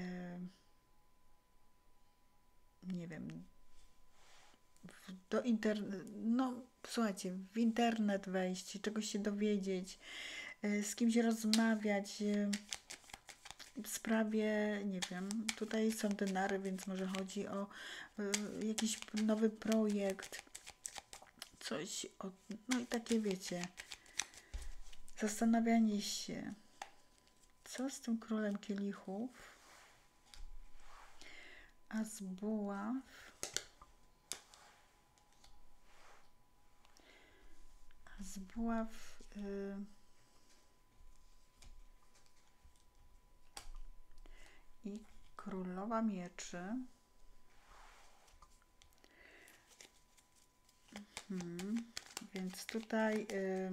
nie wiem, do internetu, no słuchajcie, w internet wejść, czegoś się dowiedzieć, z kimś rozmawiać w sprawie, nie wiem, tutaj są denary, więc może chodzi o jakiś nowy projekt, coś, o, no i takie wiecie, zastanawianie się, co z tym królem kielichów. As buław. As buław. Y I królowa mieczy. Hmm. Więc tutaj y,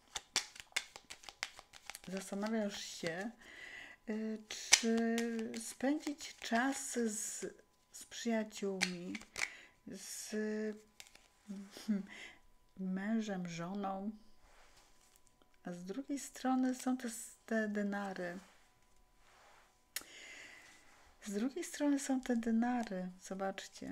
zastanawiasz się, y, czy spędzić czas z, z przyjaciółmi, z hmm, mężem, żoną, a z drugiej strony są te, te denary. Z drugiej strony są te denary. Zobaczcie.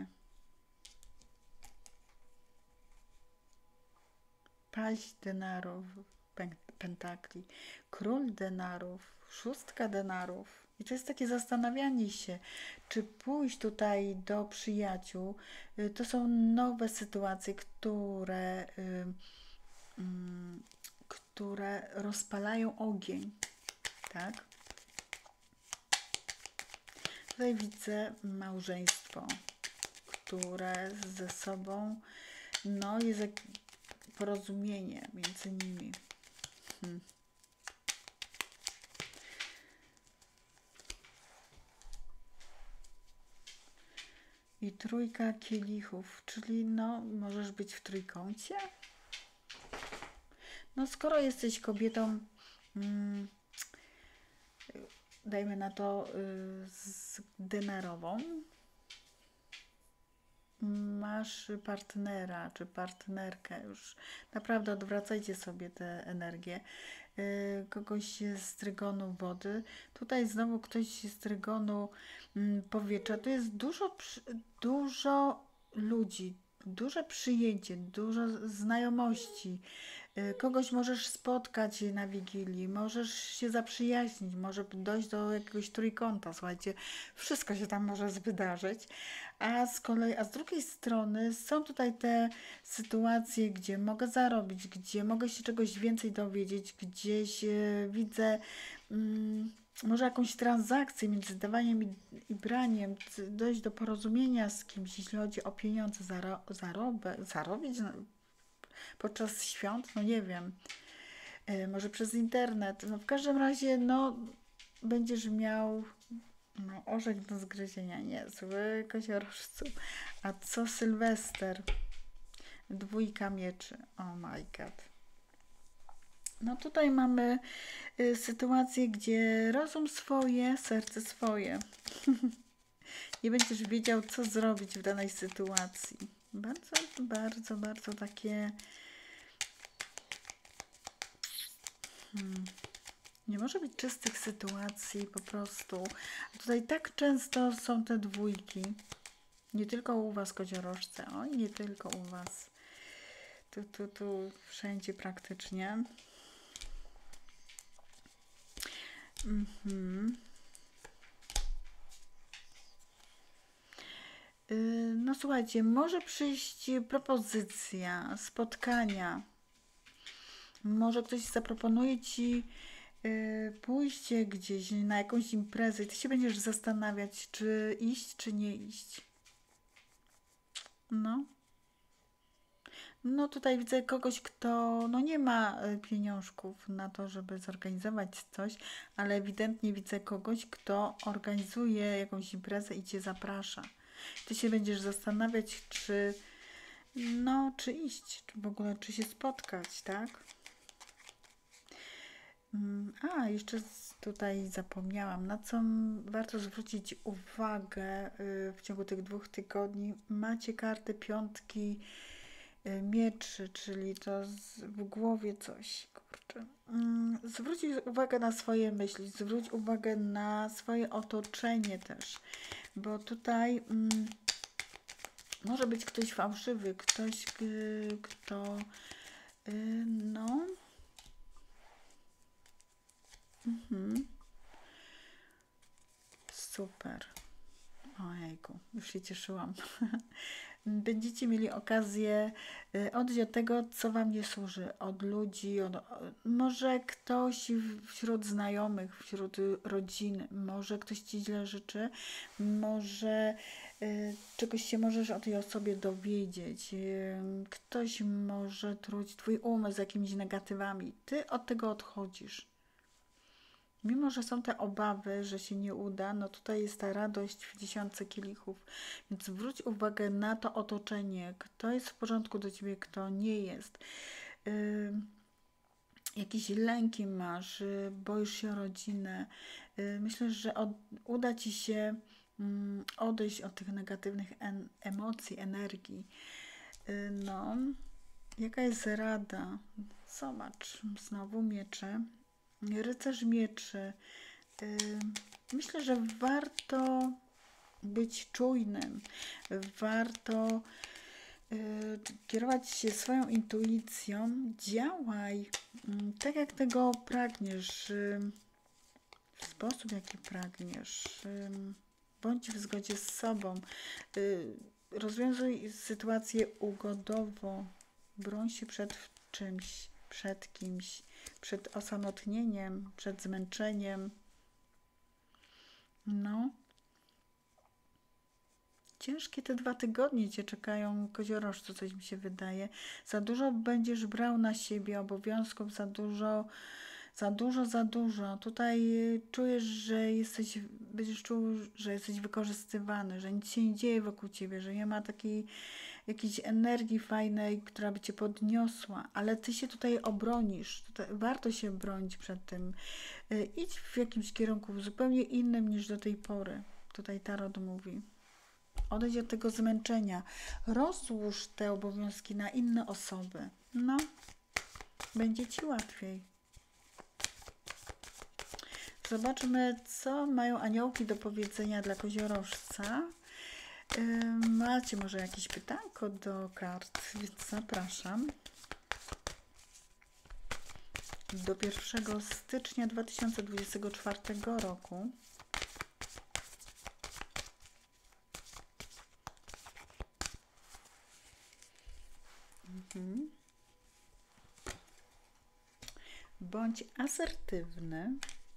Paź denarów, pentakli, król denarów, szóstka denarów. I to jest takie zastanawianie się, czy pójść tutaj do przyjaciół. To są nowe sytuacje, które, które rozpalają ogień, tak? Tutaj widzę małżeństwo, które ze sobą, no, jest jak porozumienie między nimi. Hmm. I trójka kielichów, czyli no, możesz być w trójkącie? No, skoro jesteś kobietą, hmm, dajmy na to, yy, z denarową, masz partnera czy partnerkę, już naprawdę odwracajcie sobie tę energię, yy, kogoś z trygonu wody, tutaj znowu ktoś z trygonu yy, powietrza, to jest dużo, dużo ludzi, duże przyjęcie, dużo znajomości. Kogoś możesz spotkać na Wigilii, możesz się zaprzyjaźnić, może dojść do jakiegoś trójkąta, słuchajcie, wszystko się tam może wydarzyć. A z kolei, a z drugiej strony są tutaj te sytuacje, gdzie mogę zarobić, gdzie mogę się czegoś więcej dowiedzieć, gdzieś e, widzę mm, może jakąś transakcję między dawaniem i, i braniem, dojść do porozumienia z kimś, jeśli chodzi o pieniądze, zaro, zarobę, zarobić, no, podczas świąt, no nie wiem, yy, może przez internet. No w każdym razie, no będziesz miał no, orzech do zgryzienia. Nie, zły koziorożcu. A co Sylwester? Dwójka mieczy. Oh my god. No tutaj mamy y, sytuację, gdzie rozum swoje, serce swoje. Nie będziesz wiedział, co zrobić w danej sytuacji. Bardzo, bardzo, bardzo takie... Hmm. Nie może być czystych sytuacji po prostu. A tutaj tak często są te dwójki. Nie tylko u Was, koziorożce. Oj, nie tylko u Was. Tu, tu, tu, wszędzie praktycznie. Mhm. Yy, no słuchajcie, może przyjść propozycja spotkania. Może ktoś zaproponuje Ci yy, pójście gdzieś na jakąś imprezę i Ty się będziesz zastanawiać, czy iść, czy nie iść. No. No tutaj widzę kogoś, kto no nie ma y, pieniążków na to, żeby zorganizować coś, ale ewidentnie widzę kogoś, kto organizuje jakąś imprezę i Cię zaprasza. Ty się będziesz zastanawiać, czy no, czy iść, czy w ogóle, czy się spotkać, tak? Mm, A, jeszcze z- tutaj zapomniałam, na co m- warto zwrócić uwagę y, w ciągu tych dwóch tygodni. Macie kartę piątki y, mieczy, czyli to z, w głowie coś, kurczę. Mm, Zwróć uwagę na swoje myśli, zwróć uwagę na swoje otoczenie też, bo tutaj mm, może być ktoś fałszywy, ktoś, y, kto y, no, mhm, super. Ojejku, już się cieszyłam. Będziecie mieli okazję y, odejść od tego, co Wam nie służy, od ludzi, od, o- może ktoś w- wśród znajomych, wśród y, rodziny, może ktoś Ci źle życzy, może y, czegoś się możesz o tej osobie dowiedzieć. y, Ktoś może truć twój umysł jakimiś negatywami. Ty od tego odchodzisz. Mimo, że są te obawy, że się nie uda, no tutaj jest ta radość w dziesiątce kielichów. Więc zwróć uwagę na to otoczenie. Kto jest w porządku do ciebie, kto nie jest. Y, jakieś lęki masz, y, boisz się o rodzinę. Y, myślę, że od, uda ci się mm, odejść od tych negatywnych en, emocji, energii. Y, no, jaka jest rada? Zobacz, znowu miecze. Rycerz mieczy. Y, myślę, że warto być czujnym. Warto y, kierować się swoją intuicją. Działaj mm, tak, jak tego pragniesz. y, W sposób, jaki pragniesz. y, Bądź w zgodzie z sobą. y, Rozwiązuj sytuację ugodowo. Broń się przed czymś, przed kimś, przed osamotnieniem, przed zmęczeniem. No, ciężkie te dwa tygodnie cię czekają, koziorożcu, coś mi się wydaje. Za dużo będziesz brał na siebie obowiązków, za dużo, za dużo, za dużo. Tutaj y, czujesz, że jesteś, będziesz czuł, że jesteś wykorzystywany, że nic się nie dzieje wokół ciebie, że nie ma takiej jakiejś energii fajnej, która by cię podniosła, ale ty się tutaj obronisz. Tutaj warto się bronić przed tym. Y, Idź w jakimś kierunku zupełnie innym niż do tej pory. Tutaj Tarot mówi. Odejdź od tego zmęczenia. Rozłóż te obowiązki na inne osoby. No, będzie ci łatwiej. Zobaczmy, co mają aniołki do powiedzenia dla koziorożca. Yy, macie może jakieś pytanko do kart, więc zapraszam. Do pierwszego stycznia dwa tysiące dwudziestego czwartego roku. Mhm. Bądź asertywny.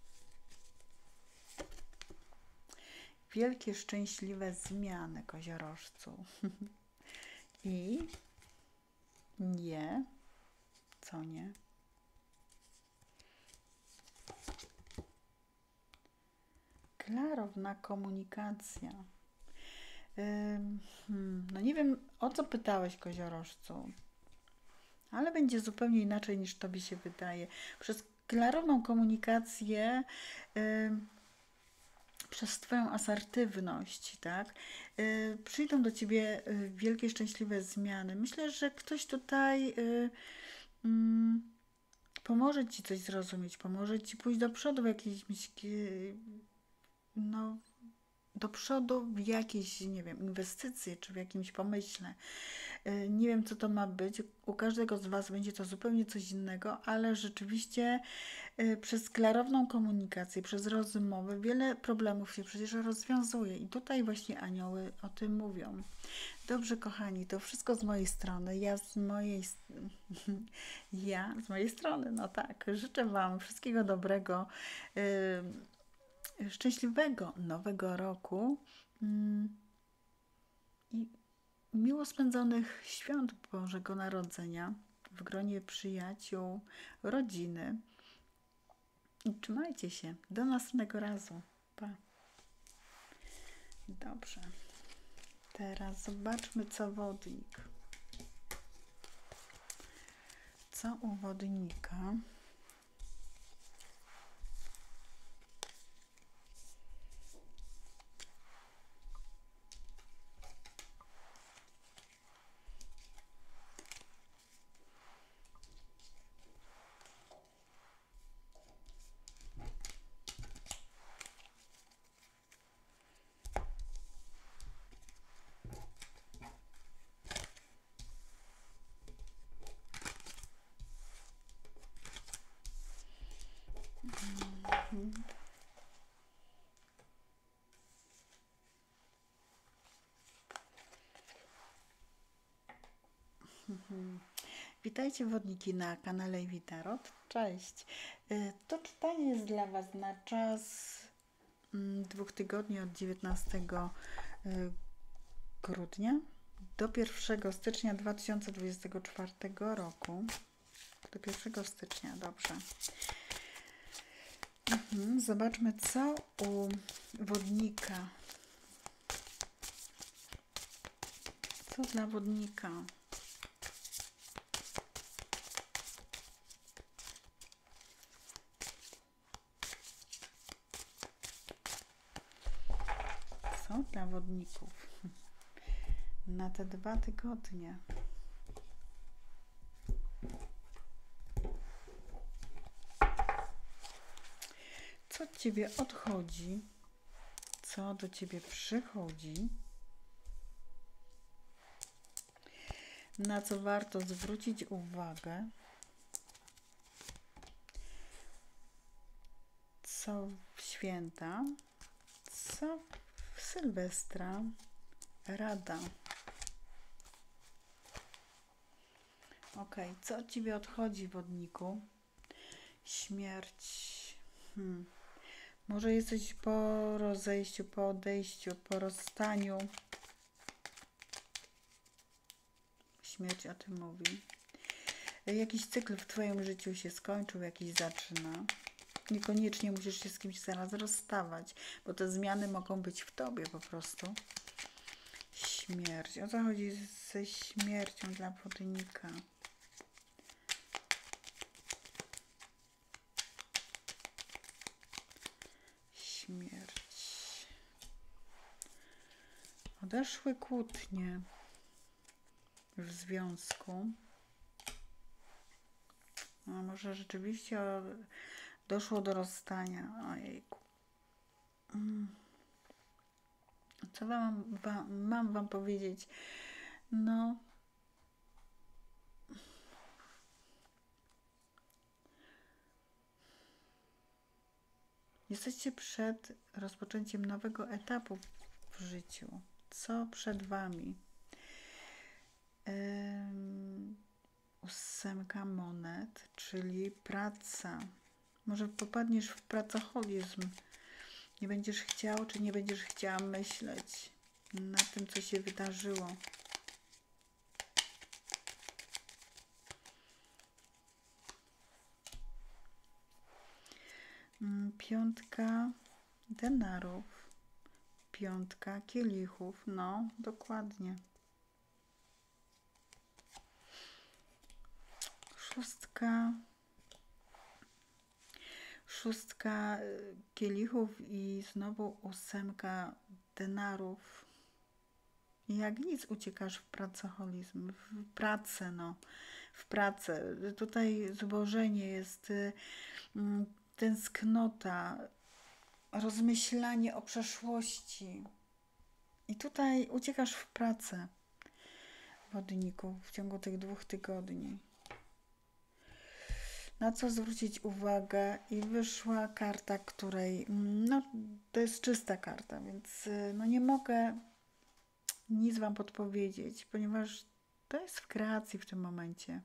Wielkie, szczęśliwe zmiany, koziorożcu. I nie, co nie? Klarowna komunikacja. Ym, hmm, no nie wiem, o co pytałeś, koziorożcu, ale będzie zupełnie inaczej niż tobie się wydaje. Przez klarowną komunikację, ym, przez twoją asertywność, tak, y, przyjdą do ciebie y, wielkie, szczęśliwe zmiany. Myślę, że ktoś tutaj y, mm, pomoże ci coś zrozumieć, pomoże ci pójść do przodu w jakiejś, y, no, do przodu w jakiejś, nie wiem, inwestycji czy w jakimś pomyśle. Y, Nie wiem, co to ma być. U każdego z Was będzie to zupełnie coś innego, ale rzeczywiście y, przez klarowną komunikację, przez rozmowę wiele problemów się przecież rozwiązuje. I tutaj właśnie anioły o tym mówią. Dobrze, kochani, to wszystko z mojej strony. Ja z mojej, ja z mojej strony, no tak. Życzę Wam wszystkiego dobrego, yy, szczęśliwego nowego roku yy, i miło spędzonych świąt Bożego Narodzenia w gronie przyjaciół, rodziny. I trzymajcie się. Do następnego razu. Pa. Dobrze. Teraz zobaczmy, co wodnik. Co u wodnika? Witajcie wodniki na kanale Ewi Tarot. Cześć. Y, To czytanie jest dla Was na czas mm, dwóch tygodni od dziewiętnastego y, grudnia do pierwszego stycznia dwa tysiące dwudziestego czwartego roku. Do pierwszego stycznia, dobrze. Mhm. Zobaczmy, co u wodnika. Co dla wodnika? Co dla wodników na te dwa tygodnie? Co od Ciebie odchodzi? Co do Ciebie przychodzi? Na co warto zwrócić uwagę? Co w święta? Co w Sylwestra? Rada. Ok, co od Ciebie odchodzi, wodniku? Śmierć. Hmm. Może jesteś po rozejściu, po odejściu, po rozstaniu. Śmierć o tym mówi. Jakiś cykl w Twoim życiu się skończył, jakiś zaczyna. Niekoniecznie musisz się z kimś zaraz rozstawać, bo te zmiany mogą być w Tobie po prostu. Śmierć. O co chodzi ze śmiercią dla wodnika? Śmierć. Odeszły kłótnie w związku. A może rzeczywiście doszło do rozstania. Ojejku. Co wam, wam, mam Wam powiedzieć? No, jesteście przed rozpoczęciem nowego etapu w życiu. Co przed Wami? Ym, ósemka monet, czyli praca. Może popadniesz w pracoholizm. Nie będziesz chciał, czy nie będziesz chciała myśleć nad tym, co się wydarzyło. Piątka denarów. Piątka kielichów. No, dokładnie. Szóstka. Szóstka kielichów i znowu ósemka denarów. Jak nic uciekasz w pracoholizm, w pracę, no, w pracę. Tutaj zubożenie jest, tęsknota, rozmyślanie o przeszłości. I tutaj uciekasz w pracę, wodniku, w ciągu tych dwóch tygodni. Na co zwrócić uwagę? I wyszła karta, której, no, to jest czysta karta, więc no nie mogę nic Wam podpowiedzieć, ponieważ to jest w kreacji w tym momencie.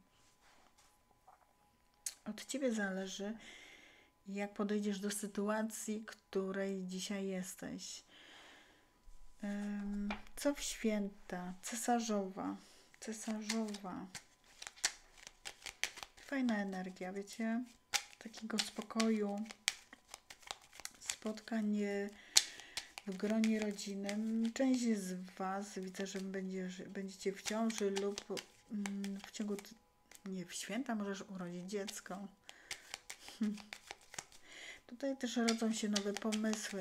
Od Ciebie zależy, jak podejdziesz do sytuacji, której dzisiaj jesteś. Co w święta? Cesarzowa. Cesarzowa. Fajna energia, wiecie? Takiego spokoju, spotkań w gronie rodzinnym. Część z Was, widzę, że będziesz, będziecie w ciąży lub w ciągu, nie, w święta możesz urodzić dziecko. Tutaj też rodzą się nowe pomysły.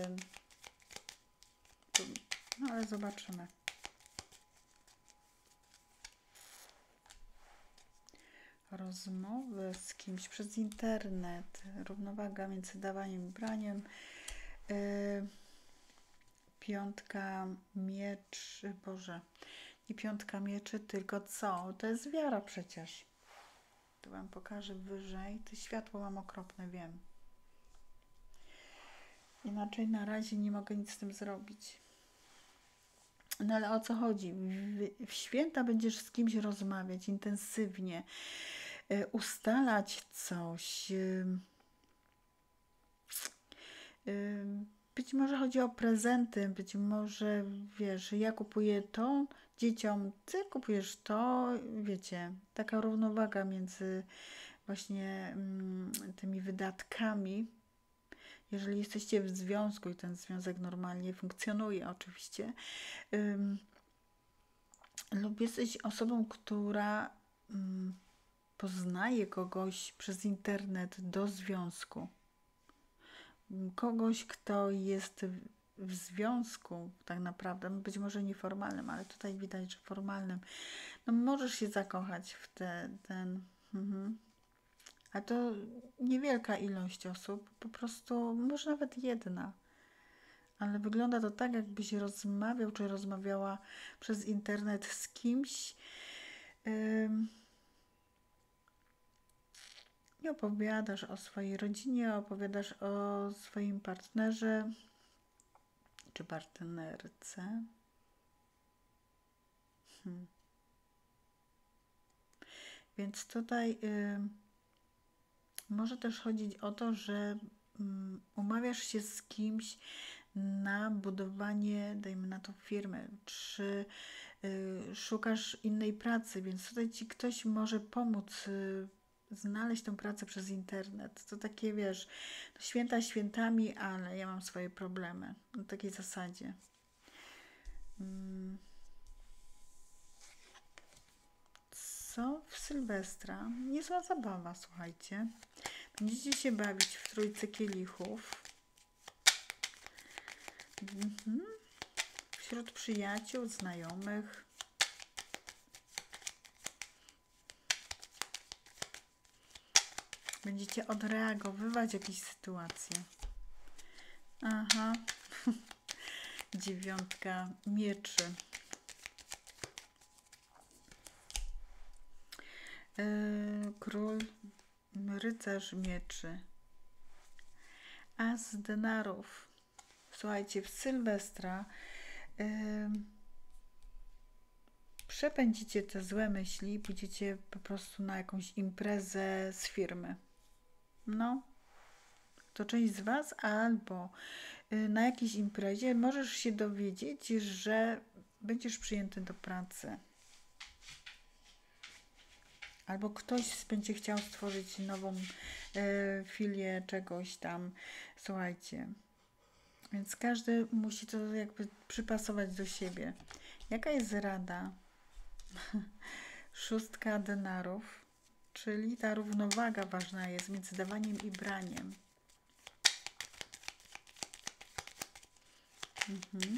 No ale zobaczymy. Rozmowy z kimś przez internet, równowaga między dawaniem i braniem, yy, piątka mieczy, Boże, nie piątka mieczy, tylko co? To jest wiara przecież. To Wam pokażę wyżej, to światło mam okropne, wiem. Inaczej na razie nie mogę nic z tym zrobić. No ale o co chodzi? W, w święta będziesz z kimś rozmawiać intensywnie, y, ustalać coś. Y, y, Być może chodzi o prezenty, być może, wiesz, ja kupuję to dzieciom, ty kupujesz to, wiecie, taka równowaga między właśnie mm, tymi wydatkami. Jeżeli jesteście w związku i ten związek normalnie funkcjonuje, oczywiście, ym, lub jesteś osobą, która ym, poznaje kogoś przez internet do związku, kogoś, kto jest w, w związku, tak naprawdę, być może nieformalnym, ale tutaj widać, że formalnym, no możesz się zakochać w te, ten. Mhm. A to niewielka ilość osób, po prostu może nawet jedna. Ale wygląda to tak, jakbyś rozmawiał czy rozmawiała przez internet z kimś ym, i opowiadasz o swojej rodzinie, opowiadasz o swoim partnerze czy partnerce. Hmm. Więc tutaj ym, może też chodzić o to, że ym, umawiasz się z kimś na budowanie, dajmy na to, firmy, czy y, szukasz innej pracy, więc tutaj ci ktoś może pomóc y, znaleźć tą pracę przez internet. To takie, wiesz, no święta świętami, ale ja mam swoje problemy. Na takiej zasadzie. Mm, Co w Sylwestra? Niezła zabawa, słuchajcie. Będziecie się bawić w trójce kielichów. Mhm. Wśród przyjaciół, znajomych. Będziecie odreagowywać jakieś sytuacje. Aha. Dziewiątka mieczy. Yy, król, rycerz mieczy. As denarów. Słuchajcie, w Sylwestra yy, przepędzicie te złe myśli, pójdziecie po prostu na jakąś imprezę z firmy. No, to część z Was, albo y, na jakiejś imprezie możesz się dowiedzieć, że będziesz przyjęty do pracy. Albo ktoś będzie chciał stworzyć nową y, filię czegoś tam. Słuchajcie. Więc każdy musi to jakby przypasować do siebie. Jaka jest rada? Szóstka denarów, czyli ta równowaga ważna jest między dawaniem i braniem. Mhm.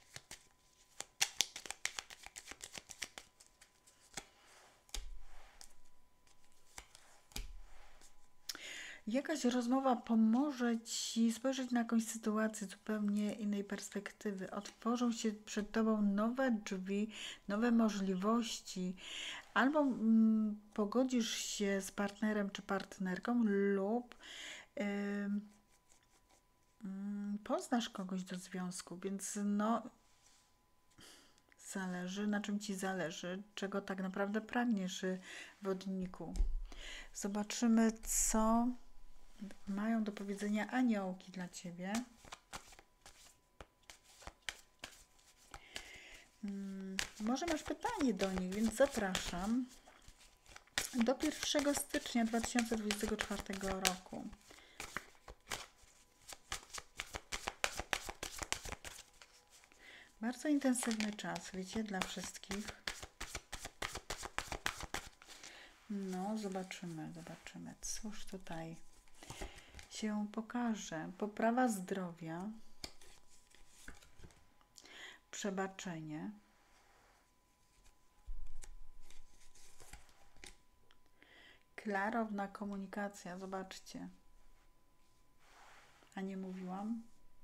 Jakaś rozmowa pomoże Ci spojrzeć na jakąś sytuację z zupełnie innej perspektywy. Otworzą się przed Tobą nowe drzwi, nowe możliwości. Albo mm, pogodzisz się z partnerem czy partnerką, lub ym, ym, poznasz kogoś do związku, więc no zależy, na czym Ci zależy, czego tak naprawdę pragniesz, y, wodniku. Zobaczymy, co mają do powiedzenia aniołki dla Ciebie. Hmm, może masz pytanie do nich, więc zapraszam do pierwszego stycznia dwa tysiące dwudziestego czwartego roku. Bardzo intensywny czas, wiecie, dla wszystkich. No, zobaczymy, zobaczymy. Cóż tutaj się pokaże? Poprawa zdrowia, przebaczenie, klarowna komunikacja. Zobaczcie. A nie mówiłam?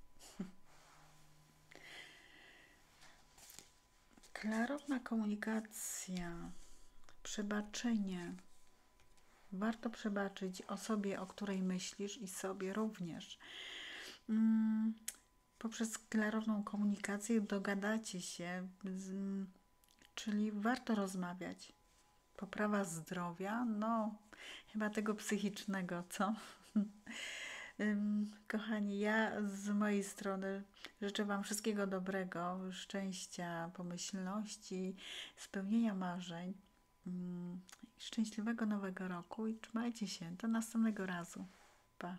Klarowna komunikacja, przebaczenie. Warto przebaczyć osobie, o której myślisz, i sobie również. Hmm. Poprzez klarowną komunikację dogadacie się, z, czyli warto rozmawiać. Poprawa zdrowia, no chyba tego psychicznego, co? Ym, Kochani, ja z mojej strony życzę Wam wszystkiego dobrego, szczęścia, pomyślności, spełnienia marzeń. Ym, Szczęśliwego nowego roku i trzymajcie się. Do następnego razu. Pa.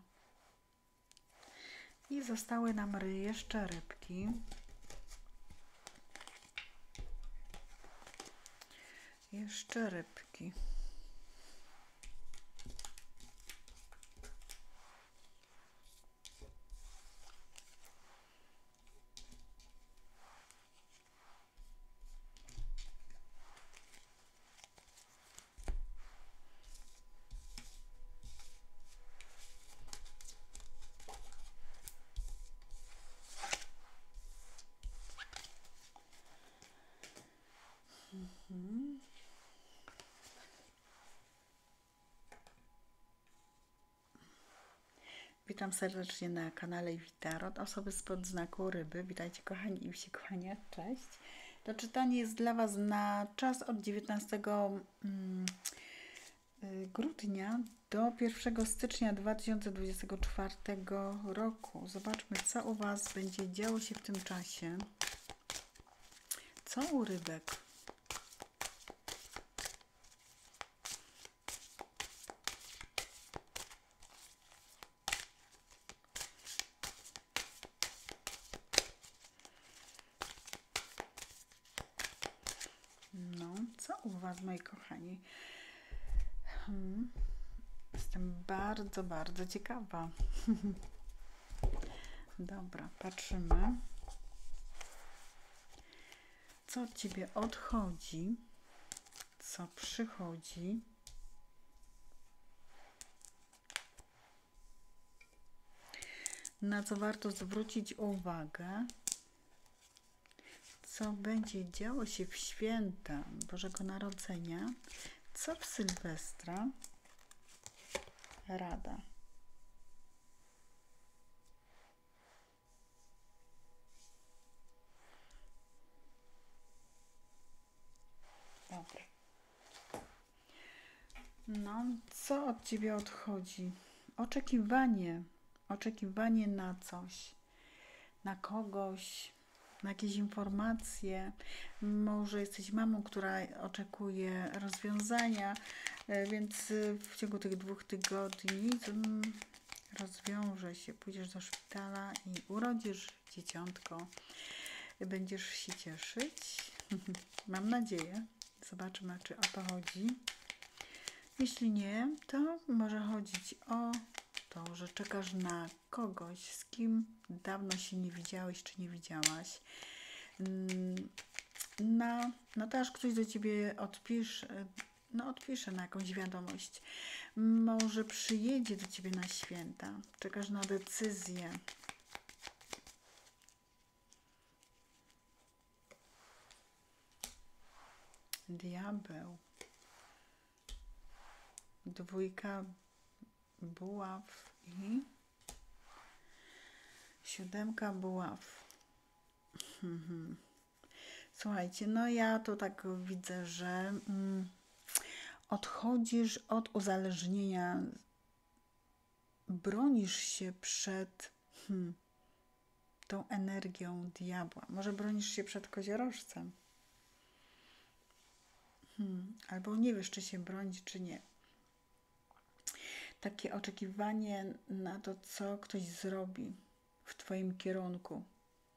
I zostały nam ry- jeszcze rybki. Jeszcze rybki. Mhm. Witam serdecznie na kanale Witarot. Osoby spod znaku ryby. Witajcie kochani i wsi kochanie. Cześć. To czytanie jest dla Was na czas od dziewiętnastego grudnia do pierwszego stycznia dwa tysiące dwudziestego czwartego roku. Zobaczmy, co u Was będzie działo się w tym czasie. Co u rybek? No, co u Was, moi kochani? Hmm. Jestem bardzo, bardzo ciekawa. Dobra, patrzymy. Co od Ciebie odchodzi? Co przychodzi? Na co warto zwrócić uwagę? Co będzie działo się w święta Bożego Narodzenia? Co w Sylwestra? Rada. Dobra. No, co od Ciebie odchodzi? Oczekiwanie. Oczekiwanie na coś, na kogoś, na jakieś informacje. Może jesteś mamą, która oczekuje rozwiązania, więc w ciągu tych dwóch tygodni rozwiąże się. Pójdziesz do szpitala i urodzisz dzieciątko. Będziesz się cieszyć. Mam nadzieję. Zobaczymy, czy o to chodzi. Jeśli nie, to może chodzić o to, że czekasz na kogoś, z kim dawno się nie widziałeś czy nie widziałaś. Na, no to aż ktoś do Ciebie odpisze, no odpisze na jakąś wiadomość. Może przyjedzie do Ciebie na święta. Czekasz na decyzję. Diabeł. Dwójka buław i siódemka buław. Słuchajcie, no ja to tak widzę, że mm, odchodzisz od uzależnienia, bronisz się przed hmm, tą energią diabła. Może bronisz się przed koziorożcem. Hmm, albo nie wiesz, czy się bronić, czy nie. Takie oczekiwanie na to, co ktoś zrobi w Twoim kierunku.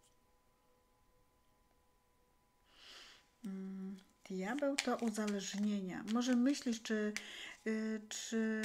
Hmm, diabeł to uzależnienia. Może myślisz, czy, yy, czy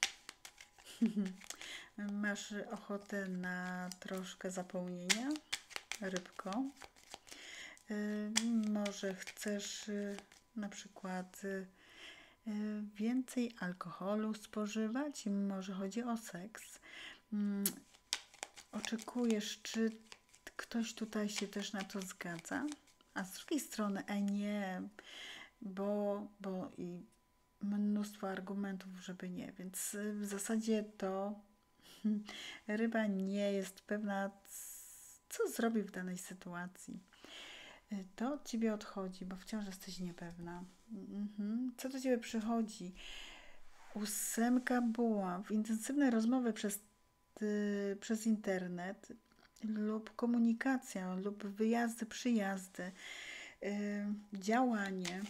masz ochotę na troszkę zapełnienia, rybko? Yy, może chcesz yy, na przykład yy, więcej alkoholu spożywać? Może chodzi o seks. Yy, oczekujesz, czy ktoś tutaj się też na to zgadza? A z drugiej strony, e nie, bo, bo i mnóstwo argumentów, żeby nie. Więc w zasadzie to ryba nie jest pewna, co zrobi w danej sytuacji. To od Ciebie odchodzi, bo wciąż jesteś niepewna. Mhm. Co do Ciebie przychodzi? Ósemka buław. Intensywne rozmowy przez y, przez internet lub komunikacja, lub wyjazdy, przyjazdy, y, działanie.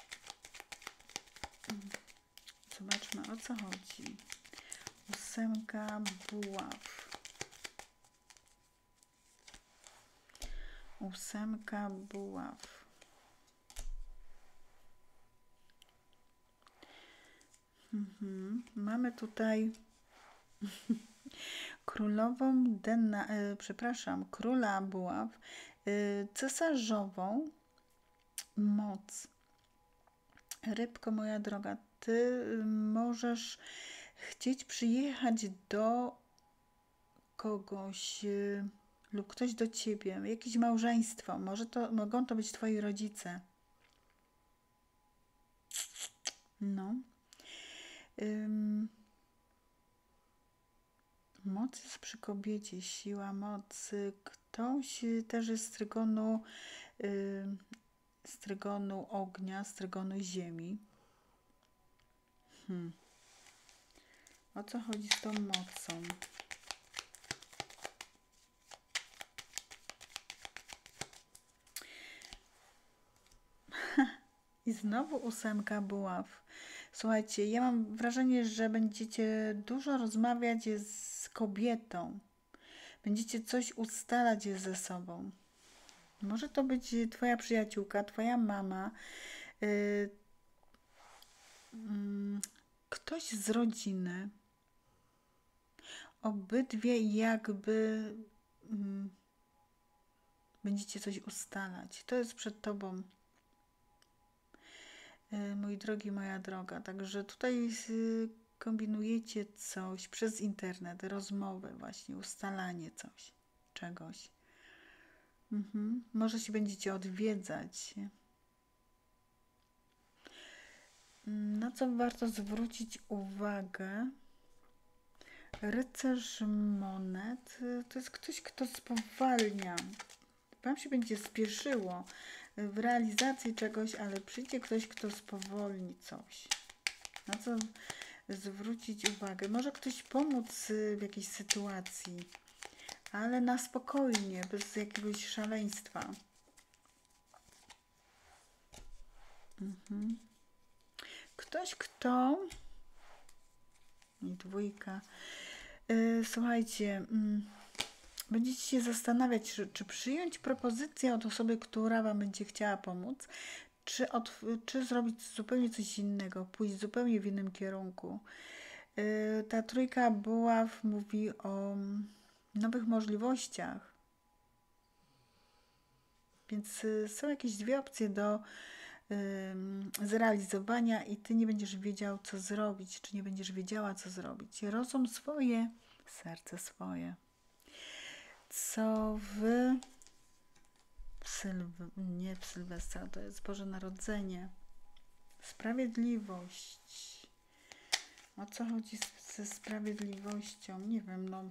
Zobaczmy, o co chodzi. Ósemka buław. Ósemka buław. Mhm. Mamy tutaj królową Dena, y, przepraszam, króla buław, y, cesarzową moc. Rybko moja droga, ty y, możesz chcieć przyjechać do kogoś y, lub ktoś do ciebie, jakieś małżeństwo, może to, mogą to być twoi rodzice. No. Ym, moc jest przy kobiecie, siła mocy. Ktoś y, też jest z trygonu, y, z trygonu ognia, z trygonu ziemi. Hmm. O co chodzi z tą mocą? I znowu ósemka buław. Słuchajcie, ja mam wrażenie, że będziecie dużo rozmawiać z kobietą. Będziecie coś ustalać ze sobą. Może to być twoja przyjaciółka, twoja mama, yy, yy, ktoś z rodziny. Obydwie jakby yy, będziecie coś ustalać. To jest przed tobą, yy, mój drogi, moja droga. Także tutaj yy, kombinujecie coś przez internet, rozmowy właśnie, ustalanie coś, czegoś. Mhm. Może się będziecie odwiedzać. Na co warto zwrócić uwagę? Rycerz monet to jest ktoś, kto spowalnia. Wam się będzie spieszyło w realizacji czegoś, ale przyjdzie ktoś, kto spowolni coś. Na co zwrócić uwagę? Może ktoś pomóc w jakiejś sytuacji, ale na spokojnie, bez jakiegoś szaleństwa. Mhm. Ktoś, kto... I dwójka. Yy, słuchajcie, yy, będziecie się zastanawiać, czy, czy przyjąć propozycję od osoby, która wam będzie chciała pomóc, czy, od, czy zrobić zupełnie coś innego, pójść zupełnie w innym kierunku. Yy, ta trójka buław mówi o nowych możliwościach. Więc yy, są jakieś dwie opcje do zrealizowania i ty nie będziesz wiedział, co zrobić, czy nie będziesz wiedziała, co zrobić. Rozum swoje, serce swoje. Co wy w Sylw... nie w Sylwestra, to jest Boże Narodzenie. Sprawiedliwość. O co chodzi ze sprawiedliwością? Nie wiem, no.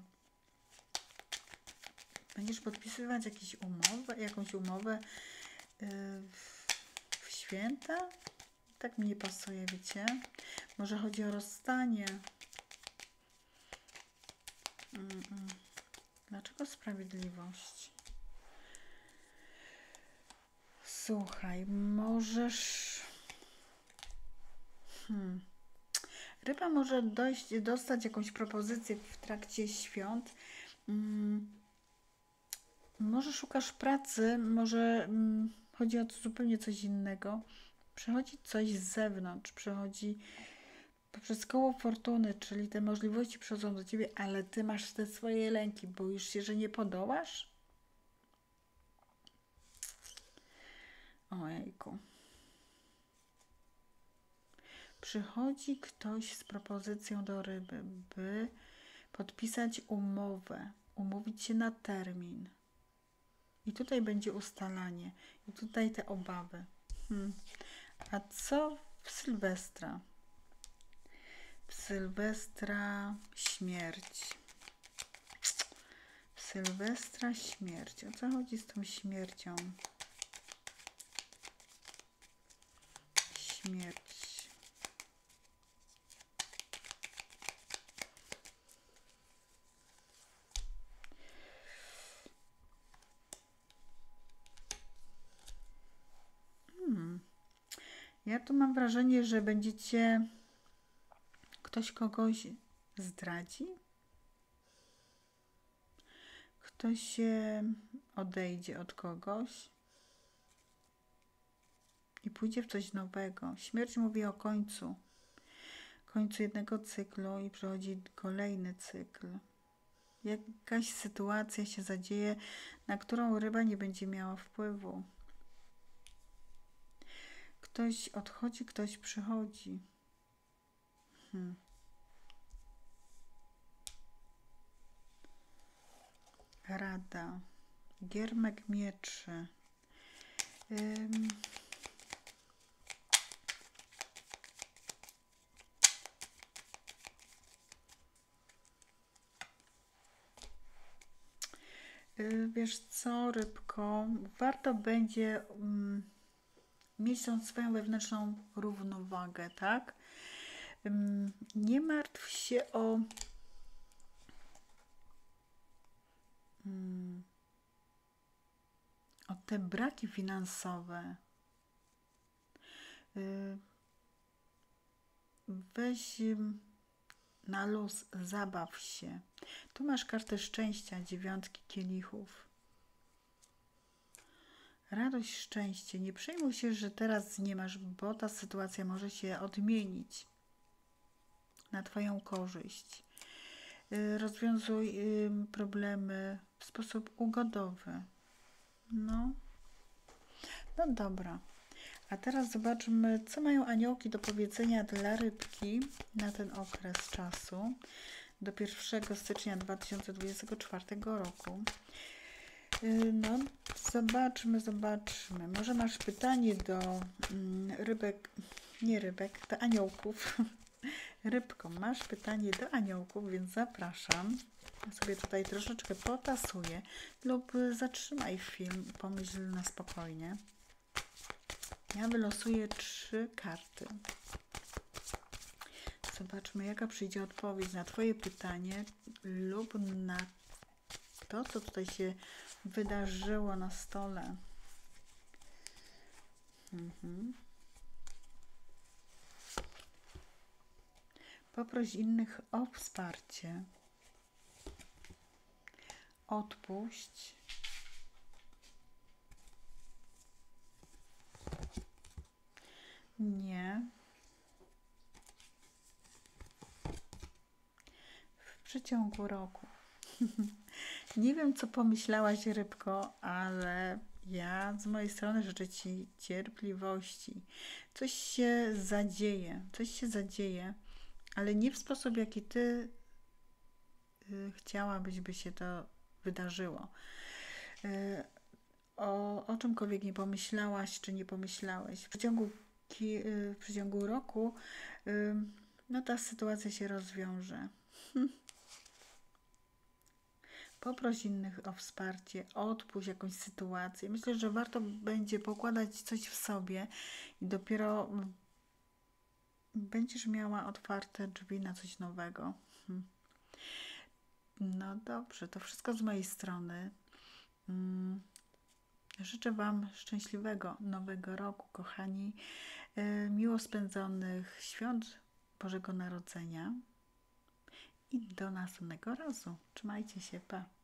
Będziesz podpisywać jakąś umowę, jakąś umowę yy, w święta? Tak mi nie pasuje, wiecie? Może chodzi o rozstanie. Mm -mm. Dlaczego sprawiedliwość? Słuchaj, możesz... Hmm. Ryba może dojść, dostać jakąś propozycję w trakcie świąt. Hmm. Może szukasz pracy, może hmm, chodzi o zupełnie coś innego. Przychodzi coś z zewnątrz, przychodzi poprzez koło fortuny, czyli te możliwości przychodzą do ciebie, ale ty masz te swoje lęki, boisz się, że nie podołasz? Ojejku. Przychodzi ktoś z propozycją do ryby, by podpisać umowę, umówić się na termin. I tutaj będzie ustalanie. I tutaj te obawy. Hmm. A co w Sylwestra? W Sylwestra śmierć. W Sylwestra śmierć. O co chodzi z tą śmiercią? Śmierć. Ja tu mam wrażenie, że będziecie, ktoś kogoś zdradzi, ktoś się odejdzie od kogoś i pójdzie w coś nowego. Śmierć mówi o końcu, końcu jednego cyklu i przychodzi kolejny cykl. Jakaś sytuacja się zadzieje, na którą ryba nie będzie miała wpływu. Ktoś odchodzi, ktoś przychodzi. Hmm. Rada. Giermek mieczy. Ym. Wiesz co, rybko, warto będzie um, mieć tą swoją wewnętrzną równowagę, tak? Um, nie martw się o um, o te braki finansowe. Y, weź um, na luz, zabaw się. Tu masz kartę szczęścia, dziewiątki kielichów. Radość, szczęście. Nie przejmuj się, że teraz nie masz, bo ta sytuacja może się odmienić na Twoją korzyść. Rozwiązuj problemy w sposób ugodowy. No, no dobra. A teraz zobaczmy, co mają aniołki do powiedzenia dla rybki na ten okres czasu do pierwszego stycznia dwa tysiące dwudziestego czwartego roku. No, zobaczmy, zobaczmy. Może masz pytanie do mm, rybek, nie rybek, do aniołków. Rybko, masz pytanie do aniołków, więc zapraszam. Ja sobie tutaj troszeczkę potasuję lub zatrzymaj film, pomyśl na spokojnie. Ja wylosuję trzy karty. Zobaczmy, jaka przyjdzie odpowiedź na Twoje pytanie lub na to, co tutaj się wydarzyło na stole. Mhm. Poproś innych o wsparcie. Odpuść. Nie. W przeciągu roku. Nie wiem, co pomyślałaś, rybko, ale ja z mojej strony życzę Ci cierpliwości. Coś się zadzieje, coś się zadzieje, ale nie w sposób, jaki Ty y, chciałabyś, by się to wydarzyło. Y, o, o czymkolwiek nie pomyślałaś, czy nie pomyślałeś. W przeciągu, ki, y, w przeciągu roku y, no ta sytuacja się rozwiąże. Poproś innych o wsparcie, odpuść jakąś sytuację. Myślę, że warto będzie pokładać coś w sobie i dopiero będziesz miała otwarte drzwi na coś nowego. No dobrze, to wszystko z mojej strony. Życzę Wam szczęśliwego nowego roku, kochani. Miło spędzonych świąt Bożego Narodzenia i do następnego razu. Trzymajcie się, pa!